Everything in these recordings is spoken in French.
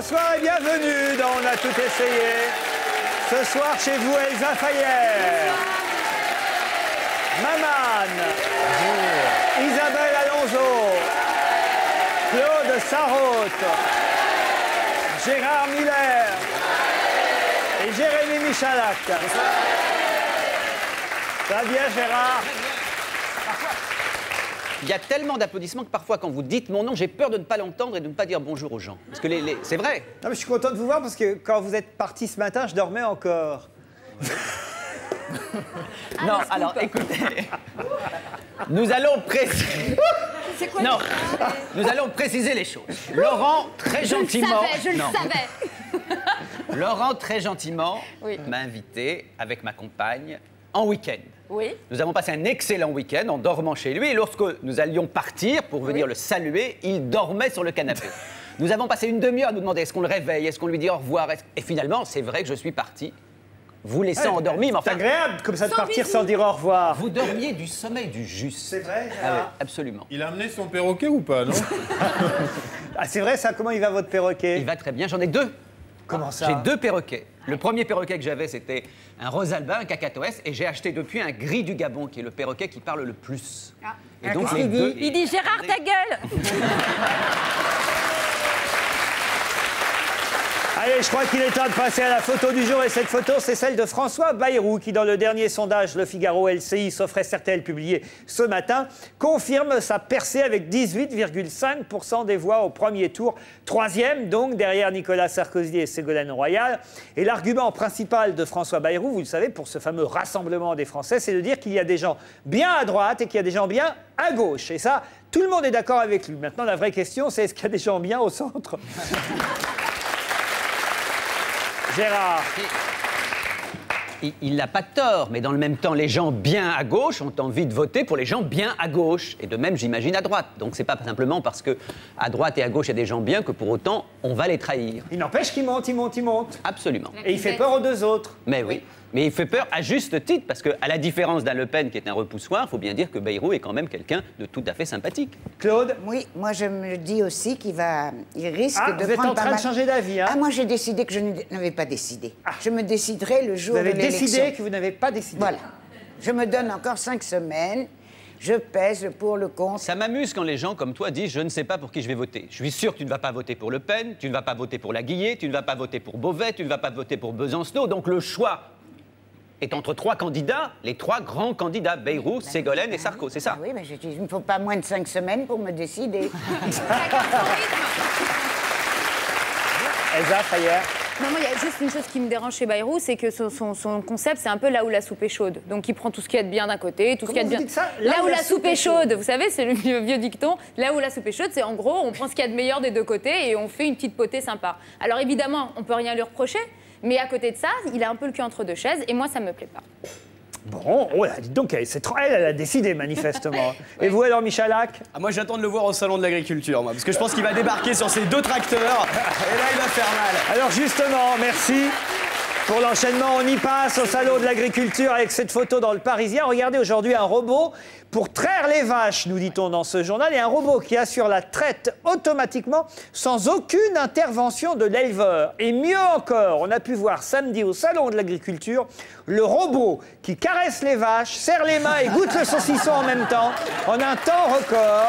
bonsoir et bienvenue dans On a tout essayé. Ce soir chez vous, Elsa Fayer, Maman, Isabelle Alonso, Claude Sarraute, Gérard Miller et Jérémy Michalak. Ça va bien, Gérard? Il y a tellement d'applaudissements que parfois, quand vous dites mon nom, j'ai peur de ne pas l'entendre et de ne pas dire bonjour aux gens. Parce que c'est vrai. Non, mais je suis content de vous voir parce que quand vous êtes parti ce matin, je dormais encore. Non, alors écoutez. Nous allons préciser. C'est quoi Non, nous allons préciser les choses. Laurent, très gentiment. Je le savais. Laurent, très gentiment, Oui. m'a invité avec ma compagne en week-end. Oui. Nous avons passé un excellent week-end en dormant chez lui. Et lorsque nous allions partir pour venir le saluer, il dormait sur le canapé. Nous avons passé une demi-heure à nous demander est-ce qu'on le réveille, est-ce qu'on lui dit au revoir. Et finalement, c'est vrai que je suis parti, vous laissant endormi. Mais C'est enfin, agréable comme ça de Sans partir bisous. sans dire au revoir. vous dormiez du sommeil du juste. C'est vrai, Ah oui, Gérard? absolument. Il a amené son perroquet ou pas, non? Ah, c'est vrai ça? Comment il va votre perroquet? Il va très bien, j'en ai deux. Comment ça? J'ai deux perroquets. Le premier perroquet que j'avais, c'était un rosalba, un cacatoès, et j'ai acheté depuis un gris du Gabon, qui est le perroquet qui parle le plus. Et donc les deux. Il dit Gérard, ta gueule. Allez, je crois qu'il est temps de passer à la photo du jour. Et cette photo, c'est celle de François Bayrou, qui, dans le dernier sondage Le Figaro LCI, s'offrait RTL publié ce matin, confirme sa percée avec 18,5% des voix au premier tour. Troisième, donc, derrière Nicolas Sarkozy et Ségolène Royal. Et l'argument principal de François Bayrou, vous le savez, pour ce fameux rassemblement des Français, c'est de dire qu'il y a des gens bien à droite et qu'il y a des gens bien à gauche. Et ça, tout le monde est d'accord avec lui. Maintenant, la vraie question, c'est est-ce qu'il y a des gens bien au centre? Gérard. Il n'a pas tort, mais dans le même temps, les gens bien à gauche ont envie de voter pour les gens bien à gauche. Et de même, j'imagine, à droite. Donc c'est pas simplement parce que à droite et à gauche, il y a des gens bien que pour autant, on va les trahir. Il n'empêche qu'il monte, il monte, il monte. Absolument. Et il fait peur aux deux autres. Mais oui. Mais il fait peur à juste titre, parce qu'à la différence d'un Le Pen qui est un repoussoir, il faut bien dire que Bayrou est quand même quelqu'un de tout à fait sympathique. Claude? Oui, moi je me dis aussi il risque Ah, de vous êtes prendre en pas train de mal. changer d'avis, hein? Ah, moi j'ai décidé que je n'avais pas décidé. Je me déciderai le jour Vous de avez l'élection. décidé que vous n'avez pas décidé. Voilà. Je me donne encore 5 semaines. Je pèse le pour, le contre. Ça m'amuse quand les gens comme toi disent « je ne sais pas pour qui je vais voter ». Je suis sûr que tu ne vas pas voter pour Le Pen, tu ne vas pas voter pour Laguillet, tu ne vas pas voter pour Beauvais, tu ne vas pas voter pour Besancenot. Donc le choix est entre trois candidats, les trois grands candidats, Bayrou, Ségolène et Sarko, c'est ça? Ah oui, mais il ne me faut pas moins de 5 semaines pour me décider. Elsa Fayer? Non, moi, il y a juste une chose qui me dérange chez Bayrou, c'est que son concept, c'est un peu là où la soupe est chaude. Donc, il prend tout ce qu'il y a de bien d'un côté, tout ce qu'il y a de Comment bien. vous dites ça? Là où la soupe est chaude, vous savez, c'est le vieux dicton. Là où la soupe est chaude, c'est en gros, on prend ce qu'il y a de meilleur des deux côtés et on fait une petite potée sympa. Alors, évidemment, on peut rien lui reprocher, mais à côté de ça, il a un peu le cul entre deux chaises et moi, ça me plaît pas. Bon, oh là, dites donc, elle a décidé manifestement. Et vous alors, Michalak? Ah, moi j'attends de le voir au salon de l'agriculture, moi, parce que je pense qu'il va débarquer sur ses 2 tracteurs, et là il va faire mal. Alors justement, merci pour l'enchaînement. On y passe au salon de l'agriculture avec cette photo dans le Parisien. Regardez aujourd'hui un robot pour traire les vaches, nous dit-on dans ce journal, et un robot qui assure la traite automatiquement sans aucune intervention de l'éleveur. Et mieux encore, on a pu voir samedi au salon de l'agriculture le robot qui caresse les vaches, serre les mains et goûte le saucisson en même temps, en un temps record.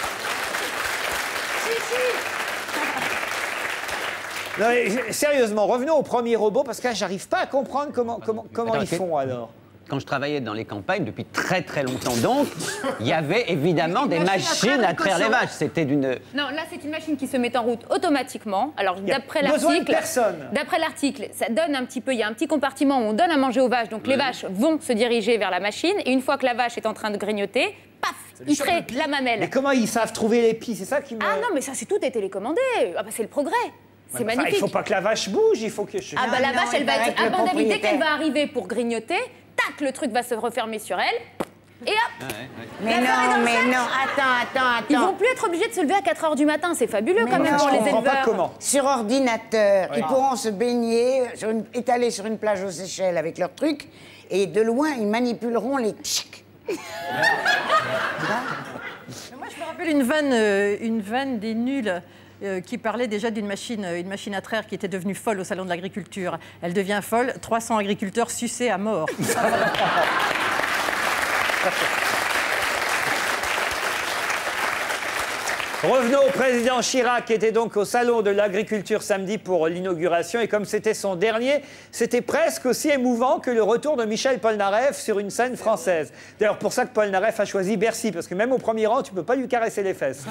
Non, mais, sérieusement, revenons au premier robot, parce que là, j'arrive pas à comprendre comment ils font alors. Quand je travaillais dans les campagnes depuis très très longtemps donc, il y avait évidemment des machines à traire les vaches. C'était d'une... Non, là, c'est une machine qui se met en route automatiquement. Alors, Il y a d'après besoin de l'article... personne. D'après l'article, ça donne un petit peu... Il y a un petit compartiment où on donne à manger aux vaches. Donc, les vaches vont se diriger vers la machine. Et une fois que la vache est en train de grignoter, paf, il traite la mamelle. Mais comment ils savent trouver les pieds? C'est ça qui me... Ah non, mais ça, c'est tout est télécommandé. Ah bah, c'est le progrès. C'est Enfin, magnifique. il faut pas que la vache bouge, il faut que... Ah bah, la non, vache, elle il va paraît être que le abandonnée. Dès qu'elle propriétaire- va arriver pour grignoter, tac, le truc va se refermer sur elle. Et hop, Mais La farine dans non, le mais sac. non, attends. ils vont plus être obligés de se lever à 4 h du matin. C'est fabuleux quand Mais même non, pour Je les comprends éleveurs. pas comment. Sur ordinateur, ils pourront se baigner, étaler sur une plage aux Seychelles avec leur truc, et de loin, ils manipuleront les... Moi, je me rappelle une vanne des nuls qui parlait déjà d'une machine, une machine à traire qui était devenue folle au Salon de l'Agriculture. Elle devient folle, 300 agriculteurs sucés à mort. Revenons au président Chirac qui était donc au Salon de l'Agriculture samedi pour l'inauguration. Et comme c'était son dernier, c'était presque aussi émouvant que le retour de Michel Polnareff sur une scène française. D'ailleurs, pour ça que Polnareff a choisi Bercy, parce que même au premier rang, tu ne peux pas lui caresser les fesses.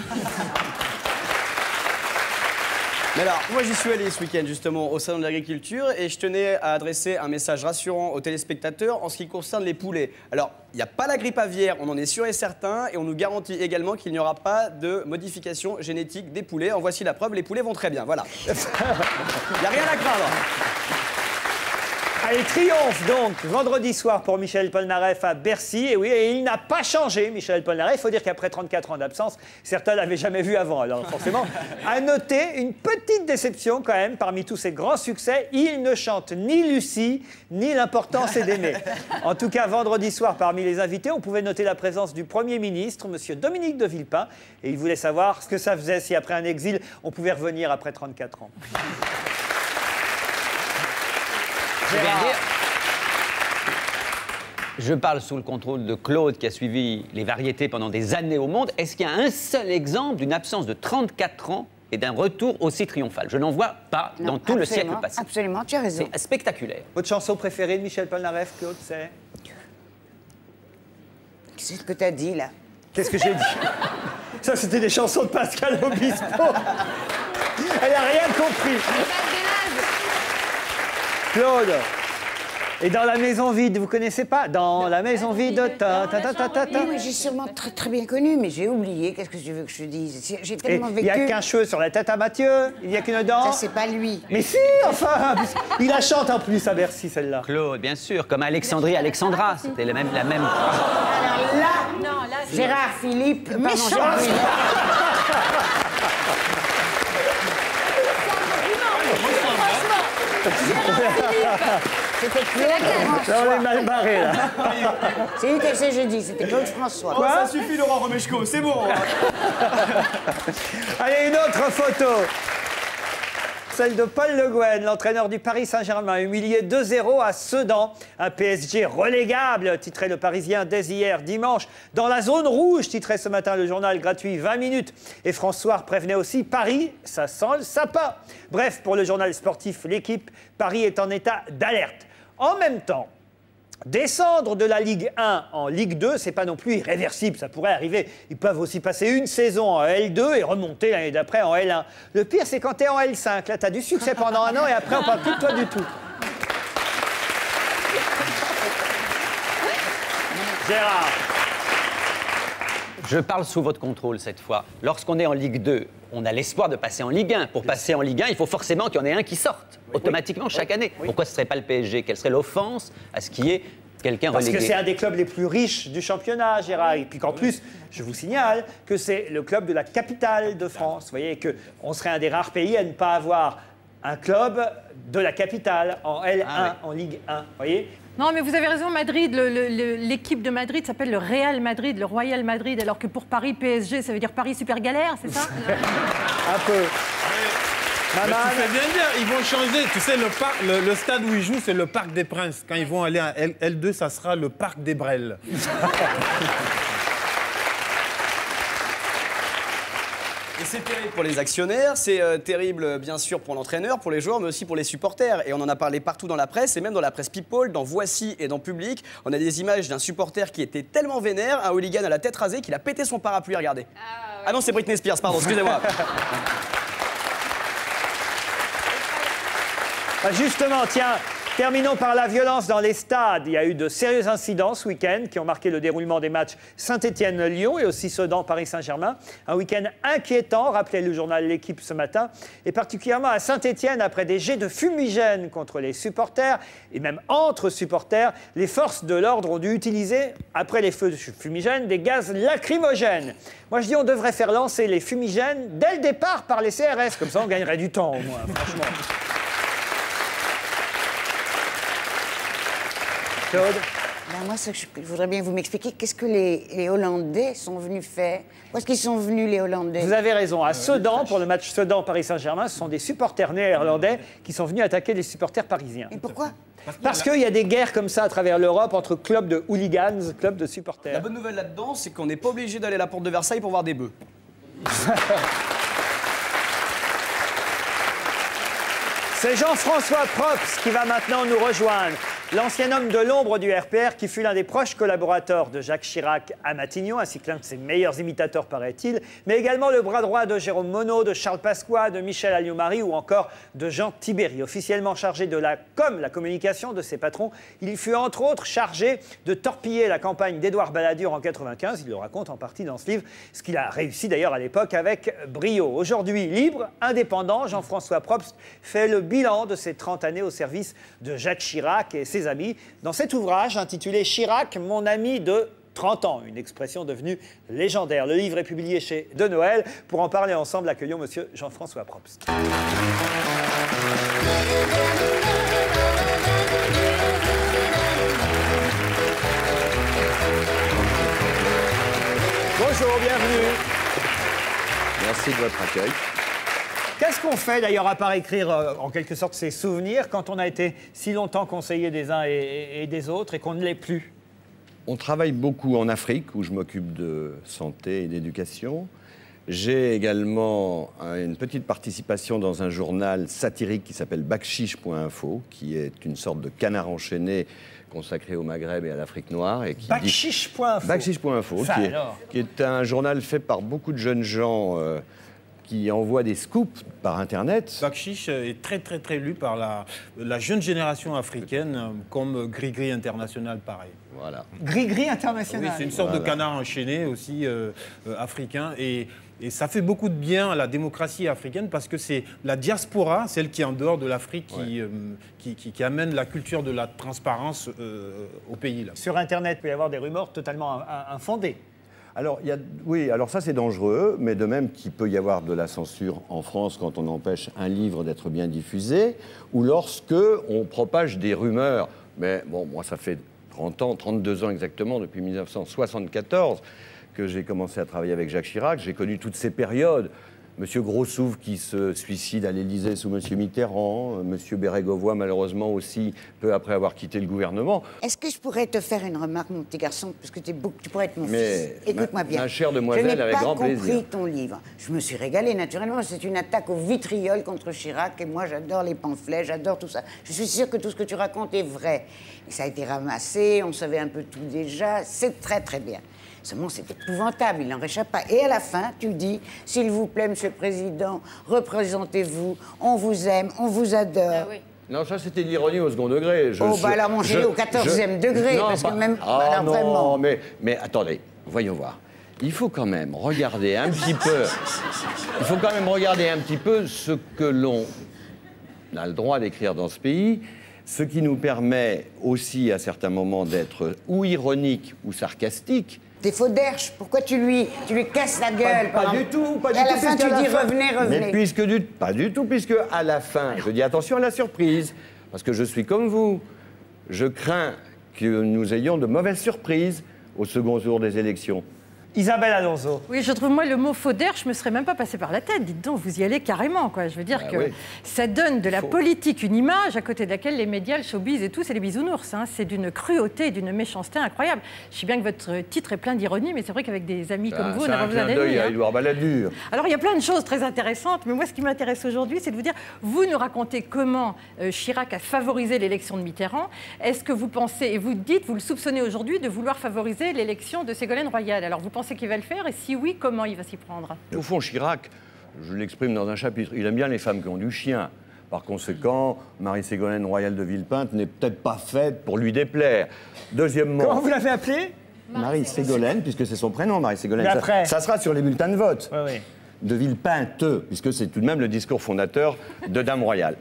Mais alors, moi j'y suis allé ce week-end justement au Salon de l'Agriculture et je tenais à adresser un message rassurant aux téléspectateurs en ce qui concerne les poulets. Alors, il n'y a pas la grippe aviaire, on en est sûr et certain, et on nous garantit également qu'il n'y aura pas de modification génétique des poulets. En voici la preuve, les poulets vont très bien, voilà. Il n'y a rien à craindre. Allez, triomphe donc vendredi soir pour Michel Polnareff à Bercy. Et oui, et il n'a pas changé, Michel Polnareff. Il faut dire qu'après 34 ans d'absence, certains ne l'avaient jamais vu avant. Alors forcément, à noter une petite déception quand même parmi tous ses grands succès. Il ne chante ni Lucie, ni L'important c'est d'aimer. En tout cas, vendredi soir, parmi les invités, on pouvait noter la présence du Premier ministre, M. Dominique de Villepin. Et il voulait savoir ce que ça faisait si après un exil, on pouvait revenir après 34 ans. Je viens de dire. Je parle sous le contrôle de Claude qui a suivi les variétés pendant des années au monde. Est-ce qu'il y a un seul exemple d'une absence de 34 ans et d'un retour aussi triomphal? Je n'en vois pas dans tout le siècle passé. Absolument, tu as raison. C'est spectaculaire. Votre chanson préférée de Michel Polnareff, Claude, c'est? C'est ce que tu as dit, là. Qu'est-ce que j'ai dit? Ça, c'était des chansons de Pascal Obispo. Elle n'a rien compris. Claude. Et dans la maison vide, vous connaissez pas? Dans la maison vide, ta ta ta ta ta ta. Oui, j'ai sûrement très bien connu, mais j'ai oublié. Qu'est-ce que tu veux que je te dise? J'ai tellement vécu. Il n'y a qu'un cheveu sur la tête à Mathieu. Il n'y a qu'une dent. Ça, c'est pas lui. Mais si, enfin. Il la chante en plus à Bercy, celle-là. Claude, bien sûr, comme Alexandrie, Alexandra. C'était la même. Alors là, Gérard Philippe, pardon, Gérard Philippe. C'était Claude. On est mal barré là. C'est lui que j'ai dit, c'était Claude François. Quoi? Ça suffit, Laurent Romeshko, c'est bon. Allez, une autre photo. Celle de Paul Le Guen, l'entraîneur du Paris Saint-Germain, humilié 2-0 à Sedan. Un PSG relégable, titrait le Parisien dès hier dimanche. Dans la zone rouge, titrait ce matin le journal gratuit 20 minutes. Et François prévenait aussi Paris, ça sent le sapin. Bref, pour le journal sportif L'Équipe, Paris est en état d'alerte. En même temps, descendre de la Ligue 1 en Ligue 2, c'est pas non plus irréversible, ça pourrait arriver. Ils peuvent aussi passer une saison en L2 et remonter l'année d'après en L1. Le pire, c'est quand tu es en L5. Là, tu as du succès pendant un an et après, on parle plus de toi du tout. Gérard. Je parle sous votre contrôle cette fois. Lorsqu'on est en Ligue 2, on a l'espoir de passer en Ligue 1. Pour passer en Ligue 1, il faut forcément qu'il y en ait un qui sorte, automatiquement, chaque année. Pourquoi ce ne serait pas le PSG? Quelle serait l'offense à ce qui est quelqu'un relégué? Parce que c'est un des clubs les plus riches du championnat, Gérard. Et puis qu'en plus, je vous signale que c'est le club de la capitale de France. Vous voyez qu'on serait un des rares pays à ne pas avoir un club de la capitale en L1, en Ligue 1. Vous voyez? Non, mais vous avez raison, Madrid, l'équipe de Madrid s'appelle le Real Madrid, le Royal Madrid, alors que pour Paris, PSG, ça veut dire Paris super galère, c'est ça? Un peu. Mais tu fais bien dire, ils vont changer. Tu sais, le stade où ils jouent, c'est le Parc des Princes. Quand ils vont aller à L2, ça sera le Parc des Brels. Et c'est terrible pour les actionnaires, c'est terrible bien sûr pour l'entraîneur, pour les joueurs, mais aussi pour les supporters. Et on en a parlé partout dans la presse, et même dans la presse People, dans Voici et dans Public. On a des images d'un supporter qui était tellement vénère, un hooligan à la tête rasée, qu'il a pété son parapluie, regardez. Ah non, c'est Britney Spears, pardon, excusez-moi. Justement, tiens, terminons par la violence dans les stades. Il y a eu de sérieux incidents ce week-end qui ont marqué le déroulement des matchs Saint-Étienne-Lyon et aussi Sedan-Paris Saint-Germain. Un week-end inquiétant, rappelait le journal L'Équipe ce matin, et particulièrement à Saint-Étienne, après des jets de fumigène contre les supporters et même entre supporters, les forces de l'ordre ont dû utiliser, après les feux de fumigène, des gaz lacrymogènes. Moi, je dis on devrait faire lancer les fumigènes dès le départ par les CRS, comme ça on gagnerait du temps au moins, franchement. Claude? Ben moi, je voudrais bien que vous m'expliquiez qu'est-ce que les Hollandais sont venus faire. Où est-ce qu'ils sont venus, les Hollandais? Vous avez raison. À Sedan, pour le match Sedan-Paris Saint-Germain, ce sont des supporters néerlandais qui sont venus attaquer les supporters parisiens. Et pourquoi? Parce qu'il y a des guerres comme ça à travers l'Europe entre clubs de hooligans, clubs de supporters. La bonne nouvelle là-dedans, c'est qu'on n'est pas obligé d'aller à la porte de Versailles pour voir des bœufs. C'est Jean-François Probst qui va maintenant nous rejoindre. L'ancien homme de l'ombre du RPR qui fut l'un des proches collaborateurs de Jacques Chirac à Matignon, ainsi que l'un de ses meilleurs imitateurs, paraît-il, mais également le bras droit de Jérôme Monod, de Charles Pasqua, de Michel Alliot-Marie ou encore de Jean Tibéri. Officiellement chargé de la communication de ses patrons, il fut entre autres chargé de torpiller la campagne d'Édouard Balladur en 1995. Il le raconte en partie dans ce livre, ce qu'il a réussi d'ailleurs à l'époque avec brio. Aujourd'hui libre, indépendant, Jean-François Probst fait le bilan de ses 30 années au service de Jacques Chirac et ses amis dans cet ouvrage intitulé « Chirac, mon ami de 30 ans », une expression devenue légendaire. Le livre est publié chez De Noël. Pour en parler ensemble, accueillons monsieur Jean-François Probst. Bonjour, bienvenue. Merci de votre accueil. Qu'est-ce qu'on fait d'ailleurs à part écrire en quelque sorte ses souvenirs quand on a été si longtemps conseiller des uns et des autres et qu'on ne l'est plus? On travaille beaucoup en Afrique où je m'occupe de santé et d'éducation. J'ai également une petite participation dans un journal satirique qui s'appelle Bakchiche.info, qui est une sorte de canard enchaîné consacré au Maghreb et à l'Afrique noire. Bakchiche.info. Bakchiche.info, qui est un journal fait par beaucoup de jeunes gens qui envoie des scoops par Internet. Bakchiche est très lu par la jeune génération africaine, comme Gris-Gris International, pareil. Voilà. Gris-Gris International. Oui, c'est une sorte de canard enchaîné aussi africain. Et ça fait beaucoup de bien à la démocratie africaine parce que c'est la diaspora, celle qui est en dehors de l'Afrique, qui amène la culture de la transparence au pays. Là. Sur Internet, il peut y avoir des rumeurs totalement infondées. Alors, oui, alors ça c'est dangereux, mais de même qu'il peut y avoir de la censure en France quand on empêche un livre d'être bien diffusé, ou lorsque on propage des rumeurs. Mais bon, moi ça fait 30 ans, 32 ans exactement, depuis 1974, que j'ai commencé à travailler avec Jacques Chirac. J'ai connu toutes ces périodes. Monsieur Grossouve qui se suicide à l'Élysée sous Monsieur Mitterrand, Monsieur Bérégovoy malheureusement aussi peu après avoir quitté le gouvernement. Est-ce que je pourrais te faire une remarque, mon petit garçon, parce que tu pourrais être mon fils. Écoute-moi bien. Ma chère demoiselle, avec grand plaisir. Je n'ai pas compris ton livre. Je me suis régalée, naturellement. C'est une attaque au vitriol contre Chirac, et moi j'adore les pamphlets, j'adore tout ça. Je suis sûre que tout ce que tu racontes est vrai. Et ça a été ramassé, on savait un peu tout déjà. C'est très bien. Seulement, c'est épouvantable, il n'en réchappe pas. Et à la fin, tu dis, s'il vous plaît, Monsieur le Président, représentez-vous, on vous aime, on vous adore. Ah oui. Non, ça c'était l'ironie au second degré. Alors mon chéri, au 14e degré, non, parce que même... Ah non, vraiment. mais attendez, voyons voir. Il faut quand même regarder un petit peu... Il faut quand même regarder un petit peu ce que l'on a le droit d'écrire dans ce pays, ce qui nous permet aussi, à certains moments, d'être ou ironique ou sarcastique. T'es faux d'herche, pourquoi tu lui casses la gueule? Pas du tout, pas du tout. À la fin, tu dis revenez. Mais pas du tout, puisque à la fin, je dis attention à la surprise, parce que je suis comme vous. Je crains que nous ayons de mauvaises surprises au second tour des élections. Isabelle Alonso. Oui, je trouve, moi, le mot faux d'air, je me serais même pas passé par la tête. Dites donc, vous y allez carrément, quoi. Je veux dire que ça donne de la politique une image à côté de laquelle les médias, le showbiz et tout, c'est les bisounours. Hein. C'est d'une cruauté et d'une méchanceté incroyable. Je sais bien que votre titre est plein d'ironie, mais c'est vrai qu'avec des amis comme vous, on n'a pas besoin d'ennemis. à Édouard Balladur. Alors, il y a plein de choses très intéressantes, mais moi, ce qui m'intéresse aujourd'hui, c'est de vous dire, vous nous racontez comment Chirac a favorisé l'élection de Mitterrand. Est-ce que vous pensez, et vous dites, vous le soupçonnez aujourd'hui de vouloir favoriser l'élection de Ségolène Royal. Alors, vous pensez qu'il va le faire, et si oui, comment il va s'y prendre? Au fond, Chirac, je l'exprime dans un chapitre, il aime bien les femmes qui ont du chien. Par conséquent, Marie-Ségolène Royal de Villepinte n'est peut-être pas faite pour lui déplaire. Deuxièmement... Comment vous l'avez appelée? Marie-Ségolène, puisque c'est son prénom, Marie-Ségolène. Ça sera sur les bulletins de vote. Oui. De Villepinte, puisque c'est tout de même le discours fondateur de Dame Royale.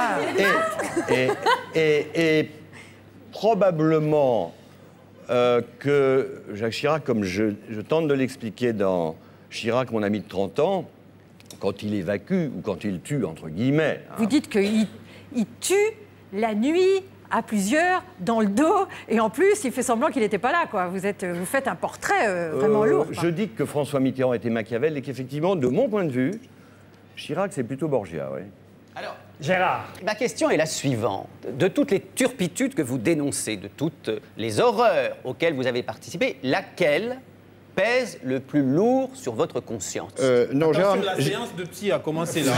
Et probablement... que Jacques Chirac, comme je tente de l'expliquer dans Chirac, mon ami de 30 ans, quand il évacue, ou quand il tue, entre guillemets... Vous dites qu'il tue la nuit à plusieurs, dans le dos, et en plus, il fait semblant qu'il n'était pas là, quoi. Vous faites un portrait vraiment lourd. Je dis que François Mitterrand était Machiavel et qu'effectivement, de mon point de vue, Chirac, c'est plutôt Borgia, oui. Alors, Gérard. ma question est la suivante. De toutes les turpitudes que vous dénoncez, de toutes les horreurs auxquelles vous avez participé, laquelle pèse le plus lourd sur votre conscience? Non, Attention, la séance de psy a commencé là.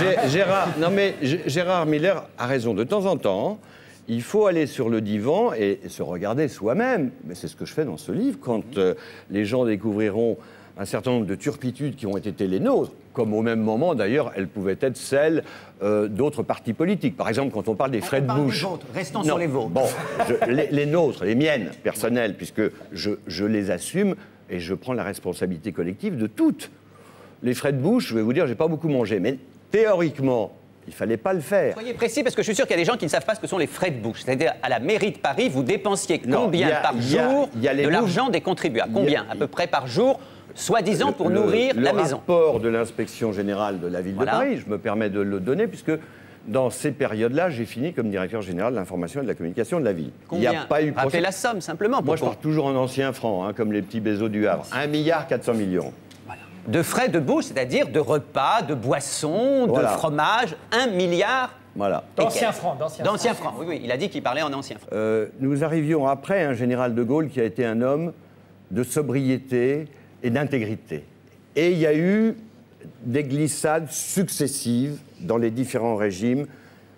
Gérard Miller a raison. De temps en temps, il faut aller sur le divan et se regarder soi-même. Mais c'est ce que je fais dans ce livre. Quand les gens découvriront un certain nombre de turpitudes qui ont été les nôtres, comme au même moment, d'ailleurs, elles pouvaient être celles d'autres partis politiques. Par exemple, quand on parle des frais de bouche... Restons sur les vôtres. Bon, les nôtres, les miennes, personnelles, puisque je les assume et je prends la responsabilité collective de toutes. Les frais de bouche, je vais vous dire, j'ai pas beaucoup mangé, mais théoriquement, il fallait pas le faire. Soyez précis, parce que je suis sûr qu'il y a des gens qui ne savent pas ce que sont les frais de bouche. C'est-à-dire, à la mairie de Paris, vous dépensiez combien par jour de l'argent des contribuables? Combien, à peu près, par jour, soi-disant, pour nourrir la maison? Le rapport de l'inspection générale de la ville de Paris, je me permets de le donner, puisque dans ces périodes-là, j'ai fini comme directeur général de l'information et de la communication de la ville. Combien? Il n'y a pas eu... Rappelez la somme, simplement. Moi, je pars toujours en ancien franc, comme les petits Bezos du Havre. 1,4 milliard. Voilà. De frais de bouche, c'est-à-dire de repas, de boissons, de fromage, 1 milliard. Voilà. D'anciens francs. D'anciens francs, oui, il a dit qu'il parlait en anciens francs. Nous arrivions après un général de Gaulle qui a été un homme de sobriété et d'intégrité. Et il y a eu des glissades successives dans les différents régimes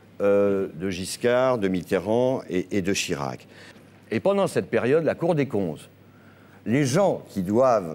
de Giscard, de Mitterrand et de Chirac. Et pendant cette période, la Cour des comptes, les gens qui doivent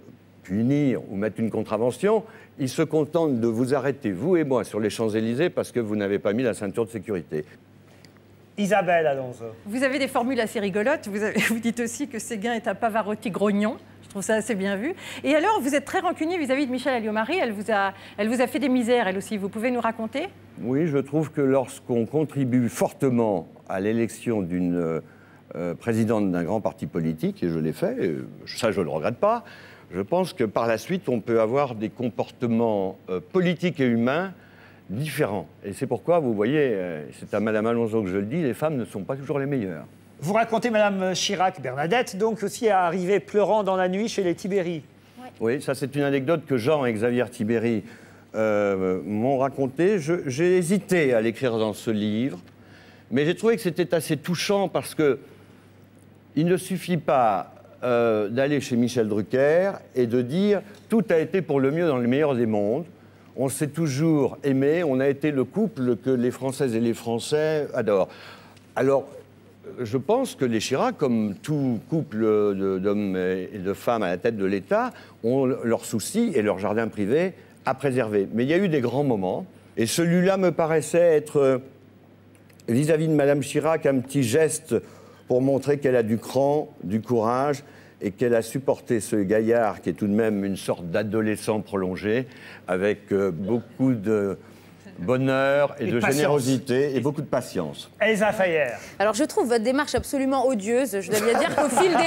punir ou mettre une contravention, ils se contentent de vous arrêter, vous et moi, sur les Champs-Élysées parce que vous n'avez pas mis la ceinture de sécurité. Isabelle Alonso. Vous avez des formules assez rigolotes. Vous dites aussi que Séguin est un Pavarotti grognon. Je trouve ça assez bien vu. Et alors, vous êtes très rancunier vis-à-vis de Michèle Alliot-Marie. Elle vous a fait des misères, elle aussi. Vous pouvez nous raconter? Oui, je trouve que lorsqu'on contribue fortement à l'élection d'une présidente d'un grand parti politique, et je l'ai fait, et ça je ne le regrette pas, je pense que par la suite, on peut avoir des comportements politiques et humains différents. Et c'est pourquoi, vous voyez, c'est à Mme Alonso que je le dis, les femmes ne sont pas toujours les meilleures. Vous racontez Mme Chirac, Bernadette, donc aussi est arrivée pleurant dans la nuit chez les Tibéri. Oui, ça c'est une anecdote que Jean et Xavier Tibéri m'ont racontée. J'ai hésité à l'écrire dans ce livre, mais j'ai trouvé que c'était assez touchant parce que il ne suffit pas d'aller chez Michel Drucker et de dire « tout a été pour le mieux dans le meilleur des mondes ». On s'est toujours aimé, on a été le couple que les Françaises et les Français adorent. Alors, je pense que les Chirac, comme tout couple d'hommes et de femmes à la tête de l'État, ont leurs soucis et leur jardin privé à préserver. Mais il y a eu des grands moments, et celui-là me paraissait être, vis-à-vis de Mme Chirac, un petit geste pour montrer qu'elle a du cran, du courage, et qu'elle a supporté ce gaillard qui est tout de même une sorte d'adolescent prolongé, avec beaucoup de bonheur et de générosité et beaucoup de patience. Elsa Fayer. Alors je trouve votre démarche absolument odieuse. Je dois bien dire qu'au fil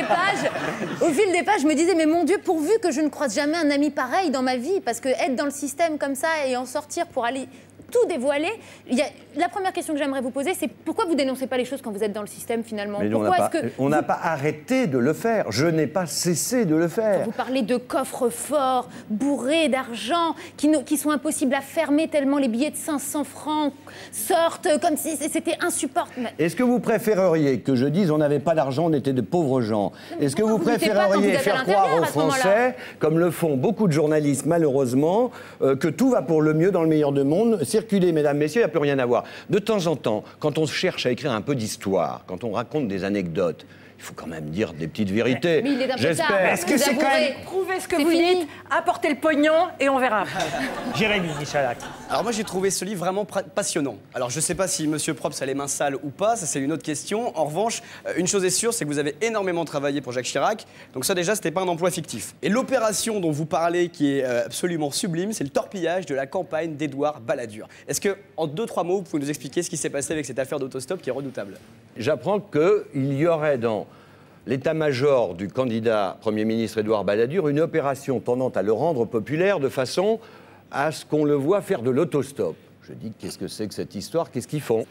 des pages, je me disais mais mon Dieu, pourvu que je ne croise jamais un ami pareil dans ma vie, parce que être dans le système comme ça et en sortir pour aller tout dévoiler. La première question que j'aimerais vous poser, c'est pourquoi vous dénoncez pas les choses quand vous êtes dans le système finalement? Mais on n'a pas arrêté de le faire. Je n'ai pas cessé de le faire. Vous parlez de coffres forts, bourrés d'argent, qui sont impossibles à fermer tellement les billets de 500 francs sortent comme si c'était insupportable. Est-ce que vous préféreriez que je dise on n'avait pas d'argent, on était de pauvres gens? Est-ce que vous préféreriez faire croire aux Français, comme le font beaucoup de journalistes malheureusement, que tout va pour le mieux dans le meilleur des mondes? Circuler, mesdames, messieurs, il n'y a plus rien à voir. De temps en temps, quand on cherche à écrire un peu d'histoire, quand on raconte des anecdotes, il faut quand même dire des petites vérités. Mais il est un peu tard. J'espère. Est-ce que c'est quand même... Prouvez ce que vous dites, apportez le pognon et on verra. Jérémy Michalak. Alors moi j'ai trouvé ce livre vraiment passionnant. Alors je sais pas si Monsieur Probst a les mains sales ou pas, ça c'est une autre question. En revanche, une chose est sûre, c'est que vous avez énormément travaillé pour Jacques Chirac. Donc ça déjà, c'était pas un emploi fictif. Et l'opération dont vous parlez, qui est absolument sublime, c'est le torpillage de la campagne d'Édouard Balladur. Est-ce que, en 2-3 mots, vous pouvez nous expliquer ce qui s'est passé avec cette affaire d'autostop qui est redoutable? J'apprends qu'il y aurait dans l'état-major du candidat Premier ministre Édouard Balladur une opération tendant à le rendre populaire de façon à ce qu'on le voit faire de l'autostop. Je dis, qu'est-ce que c'est que cette histoire? Qu'est-ce qu'ils font?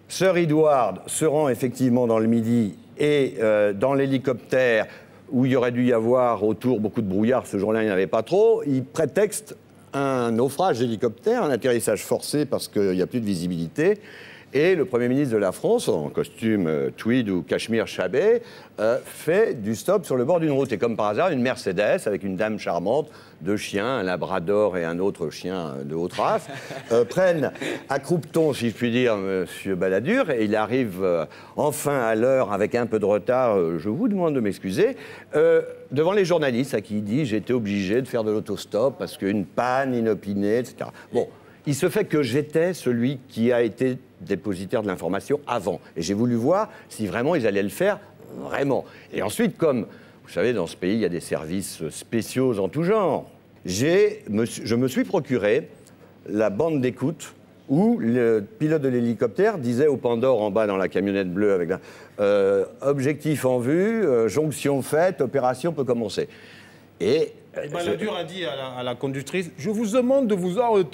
Sir Edward se rend effectivement dans le Midi et dans l'hélicoptère où il aurait dû y avoir autour beaucoup de brouillard, ce jour-là il n'y en avait pas trop, il prétexte un naufrage d'hélicoptère, un atterrissage forcé parce qu'il n'y a plus de visibilité. Et le Premier ministre de la France, en costume tweed ou cachemire chabé, fait du stop sur le bord d'une route. Et comme par hasard, une Mercedes avec une dame charmante, 2 chiens, un labrador et un autre chien de haute race, prennent à croupeton, si je puis dire, M. Balladur, et il arrive enfin à l'heure avec un peu de retard, je vous demande de m'excuser, devant les journalistes, à qui il dit « j'ai été obligé de faire de l'autostop parce qu'une panne inopinée, etc. » Bon. Il se fait que j'étais celui qui a été dépositaire de l'information avant. Et j'ai voulu voir si vraiment ils allaient le faire vraiment. Et ensuite, comme, vous savez, dans ce pays, il y a des services spéciaux en tout genre, je me suis procuré la bande d'écoute où le pilote de l'hélicoptère disait au Pandore en bas dans la camionnette bleue avec objectif en vue, jonction faite, opération peut commencer. Et Balladur a dit à la conductrice « Je vous demande de vous arrêter ».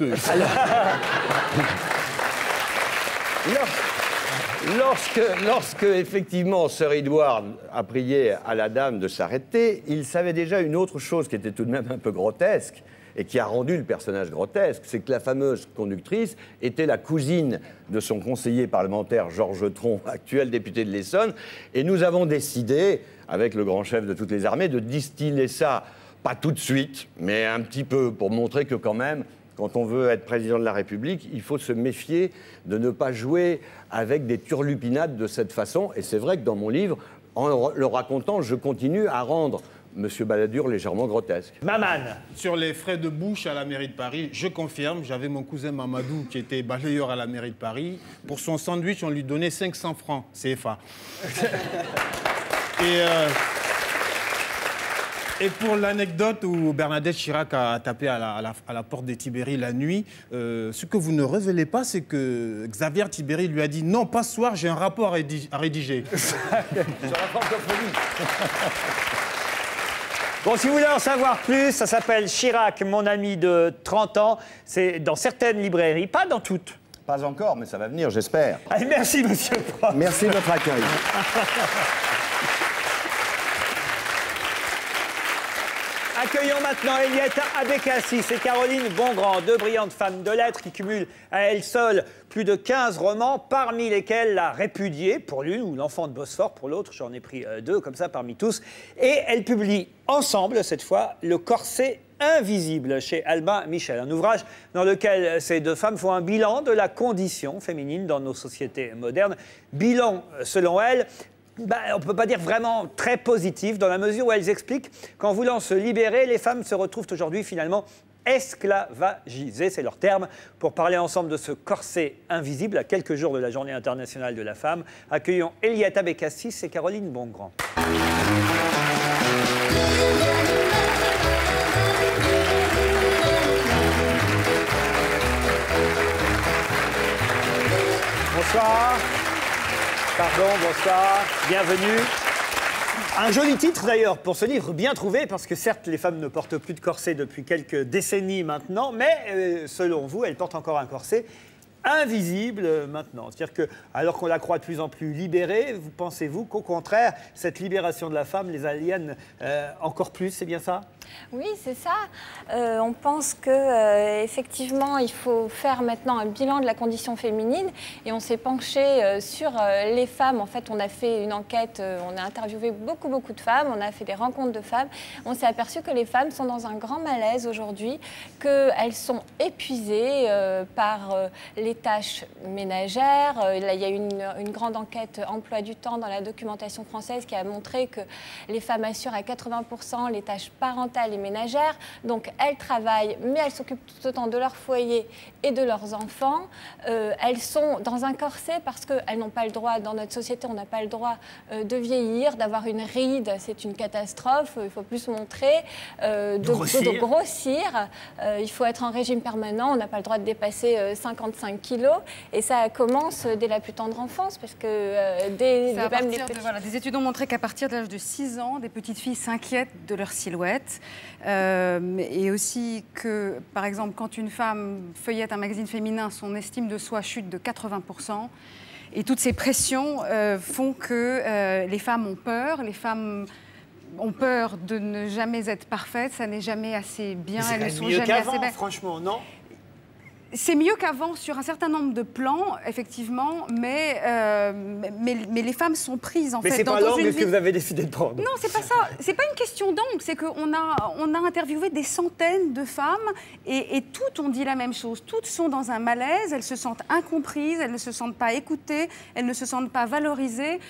Lorsque, effectivement, Sir Edward a prié à la dame de s'arrêter, il savait déjà une autre chose qui était tout de même un peu grotesque et qui a rendu le personnage grotesque, c'est que la fameuse conductrice était la cousine de son conseiller parlementaire Georges Tron, actuel député de l'Essonne, et nous avons décidé, avec le grand chef de toutes les armées, de distiller ça, pas tout de suite, mais un petit peu, pour montrer que quand même, quand on veut être président de la République, il faut se méfier de ne pas jouer avec des turlupinades de cette façon. Et c'est vrai que dans mon livre, en le racontant, je continue à rendre M. Balladur légèrement grotesque. Maman. Sur les frais de bouche à la mairie de Paris, je confirme, j'avais mon cousin Mamadou qui était balayeur à la mairie de Paris. Pour son sandwich, on lui donnait 500 francs CFA. Et pour l'anecdote où Bernadette Chirac a tapé à la porte des Tibéri la nuit, ce que vous ne révélez pas, c'est que Xavier Tibéri lui a dit « Non, pas ce soir, j'ai un rapport à rédiger. » Sur la francophonie. Bon, si vous voulez en savoir plus, ça s'appelle Chirac, mon ami de 30 ans. C'est dans certaines librairies, pas dans toutes. Pas encore, mais ça va venir, j'espère. Allez, merci, monsieur le prof. Merci de votre accueil. Accueillons maintenant Eliette Abécassis et Caroline Bongrand, 2 brillantes femmes de lettres qui cumulent à elles seules plus de 15 romans, parmi lesquels La Répudiée pour l'une ou L'Enfant de Bosphore pour l'autre. J'en ai pris 2 comme ça parmi tous. Et elles publient ensemble, cette fois, Le Corset invisible chez Albin Michel. Un ouvrage dans lequel ces 2 femmes font un bilan de la condition féminine dans nos sociétés modernes. Bilan, selon elles, on ne peut pas dire vraiment très positif, dans la mesure où elles expliquent qu'en voulant se libérer, les femmes se retrouvent aujourd'hui finalement esclavagisées, c'est leur terme, pour parler ensemble de ce corset invisible à quelques jours de la Journée internationale de la femme. Accueillons Eliette Abécassis et Caroline Bongrand. Bonsoir. Pardon, bonsoir, bienvenue. Un joli titre d'ailleurs pour ce livre, bien trouvé, parce que certes, les femmes ne portent plus de corset depuis quelques décennies maintenant, mais selon vous, elles portent encore un corset invisible maintenant. C'est-à-dire que, alors qu'on la croit de plus en plus libérée, vous pensez-vous qu'au contraire, cette libération de la femme les aliène encore plus, c'est bien ça ? Oui, c'est ça. On pense que effectivement, il faut faire maintenant un bilan de la condition féminine et on s'est penché sur les femmes. En fait, on a fait une enquête, on a interviewé beaucoup de femmes, on a fait des rencontres de femmes. On s'est aperçu que les femmes sont dans un grand malaise aujourd'hui, qu'elles sont épuisées par les tâches ménagères. Là, il y a eu une grande enquête emploi du temps dans la documentation française qui a montré que les femmes assurent à 80% les tâches parentales et ménagères. Donc, elles travaillent, mais elles s'occupent tout autant de leur foyer et de leurs enfants. Elles sont dans un corset parce qu'elles n'ont pas le droit, dans notre société, on n'a pas le droit de vieillir, d'avoir une ride, c'est une catastrophe. Il faut plus montrer, de grossir. Il faut être en régime permanent, on n'a pas le droit de dépasser 55 kilos. Et ça commence dès la plus tendre enfance, parce que des études ont montré qu'à partir de l'âge de 6 ans, des petites filles s'inquiètent de leur silhouette. Et aussi que, par exemple, quand une femme feuillette un magazine féminin, son estime de soi chute de 80%. Et toutes ces pressions font que les femmes ont peur, les femmes ont peur de ne jamais être parfaites, ça n'est jamais assez bien, elles ne sont jamais assez belles. Franchement, non? C'est mieux qu'avant sur un certain nombre de plans, effectivement, mais les femmes sont prises en fait. Mais c'est pas l'angle que vous avez décidé de prendre. Non, c'est pas ça. C'est pas une question d'angle. C'est qu'on a interviewé des centaines de femmes et toutes ont dit la même chose. Toutes sont dans un malaise. Elles se sentent incomprises. Elles ne se sentent pas écoutées. Elles ne se sentent pas valorisées.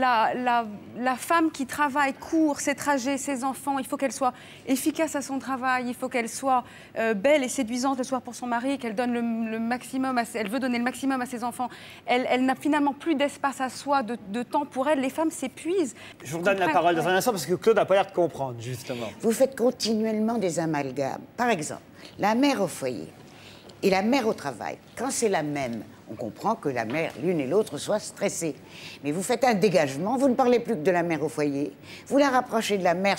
La femme qui travaille, court ses trajets, ses enfants, il faut qu'elle soit efficace à son travail. Il faut qu'elle soit belle et séduisante le soir pour son mari, qu'elle donne le maximum, elle veut donner le maximum à ses enfants. Elle n'a finalement plus d'espace à soi, de temps pour elle. Les femmes s'épuisent. Je vous donne la parole dans un instant parce que Claude n'a pas l'air de comprendre, justement. Vous faites continuellement des amalgames. Par exemple, la mère au foyer et la mère au travail. Quand c'est la même, on comprend que la mère, l'une et l'autre, soit stressée. Mais vous faites un dégagement, vous ne parlez plus que de la mère au foyer. Vous la rapprochez de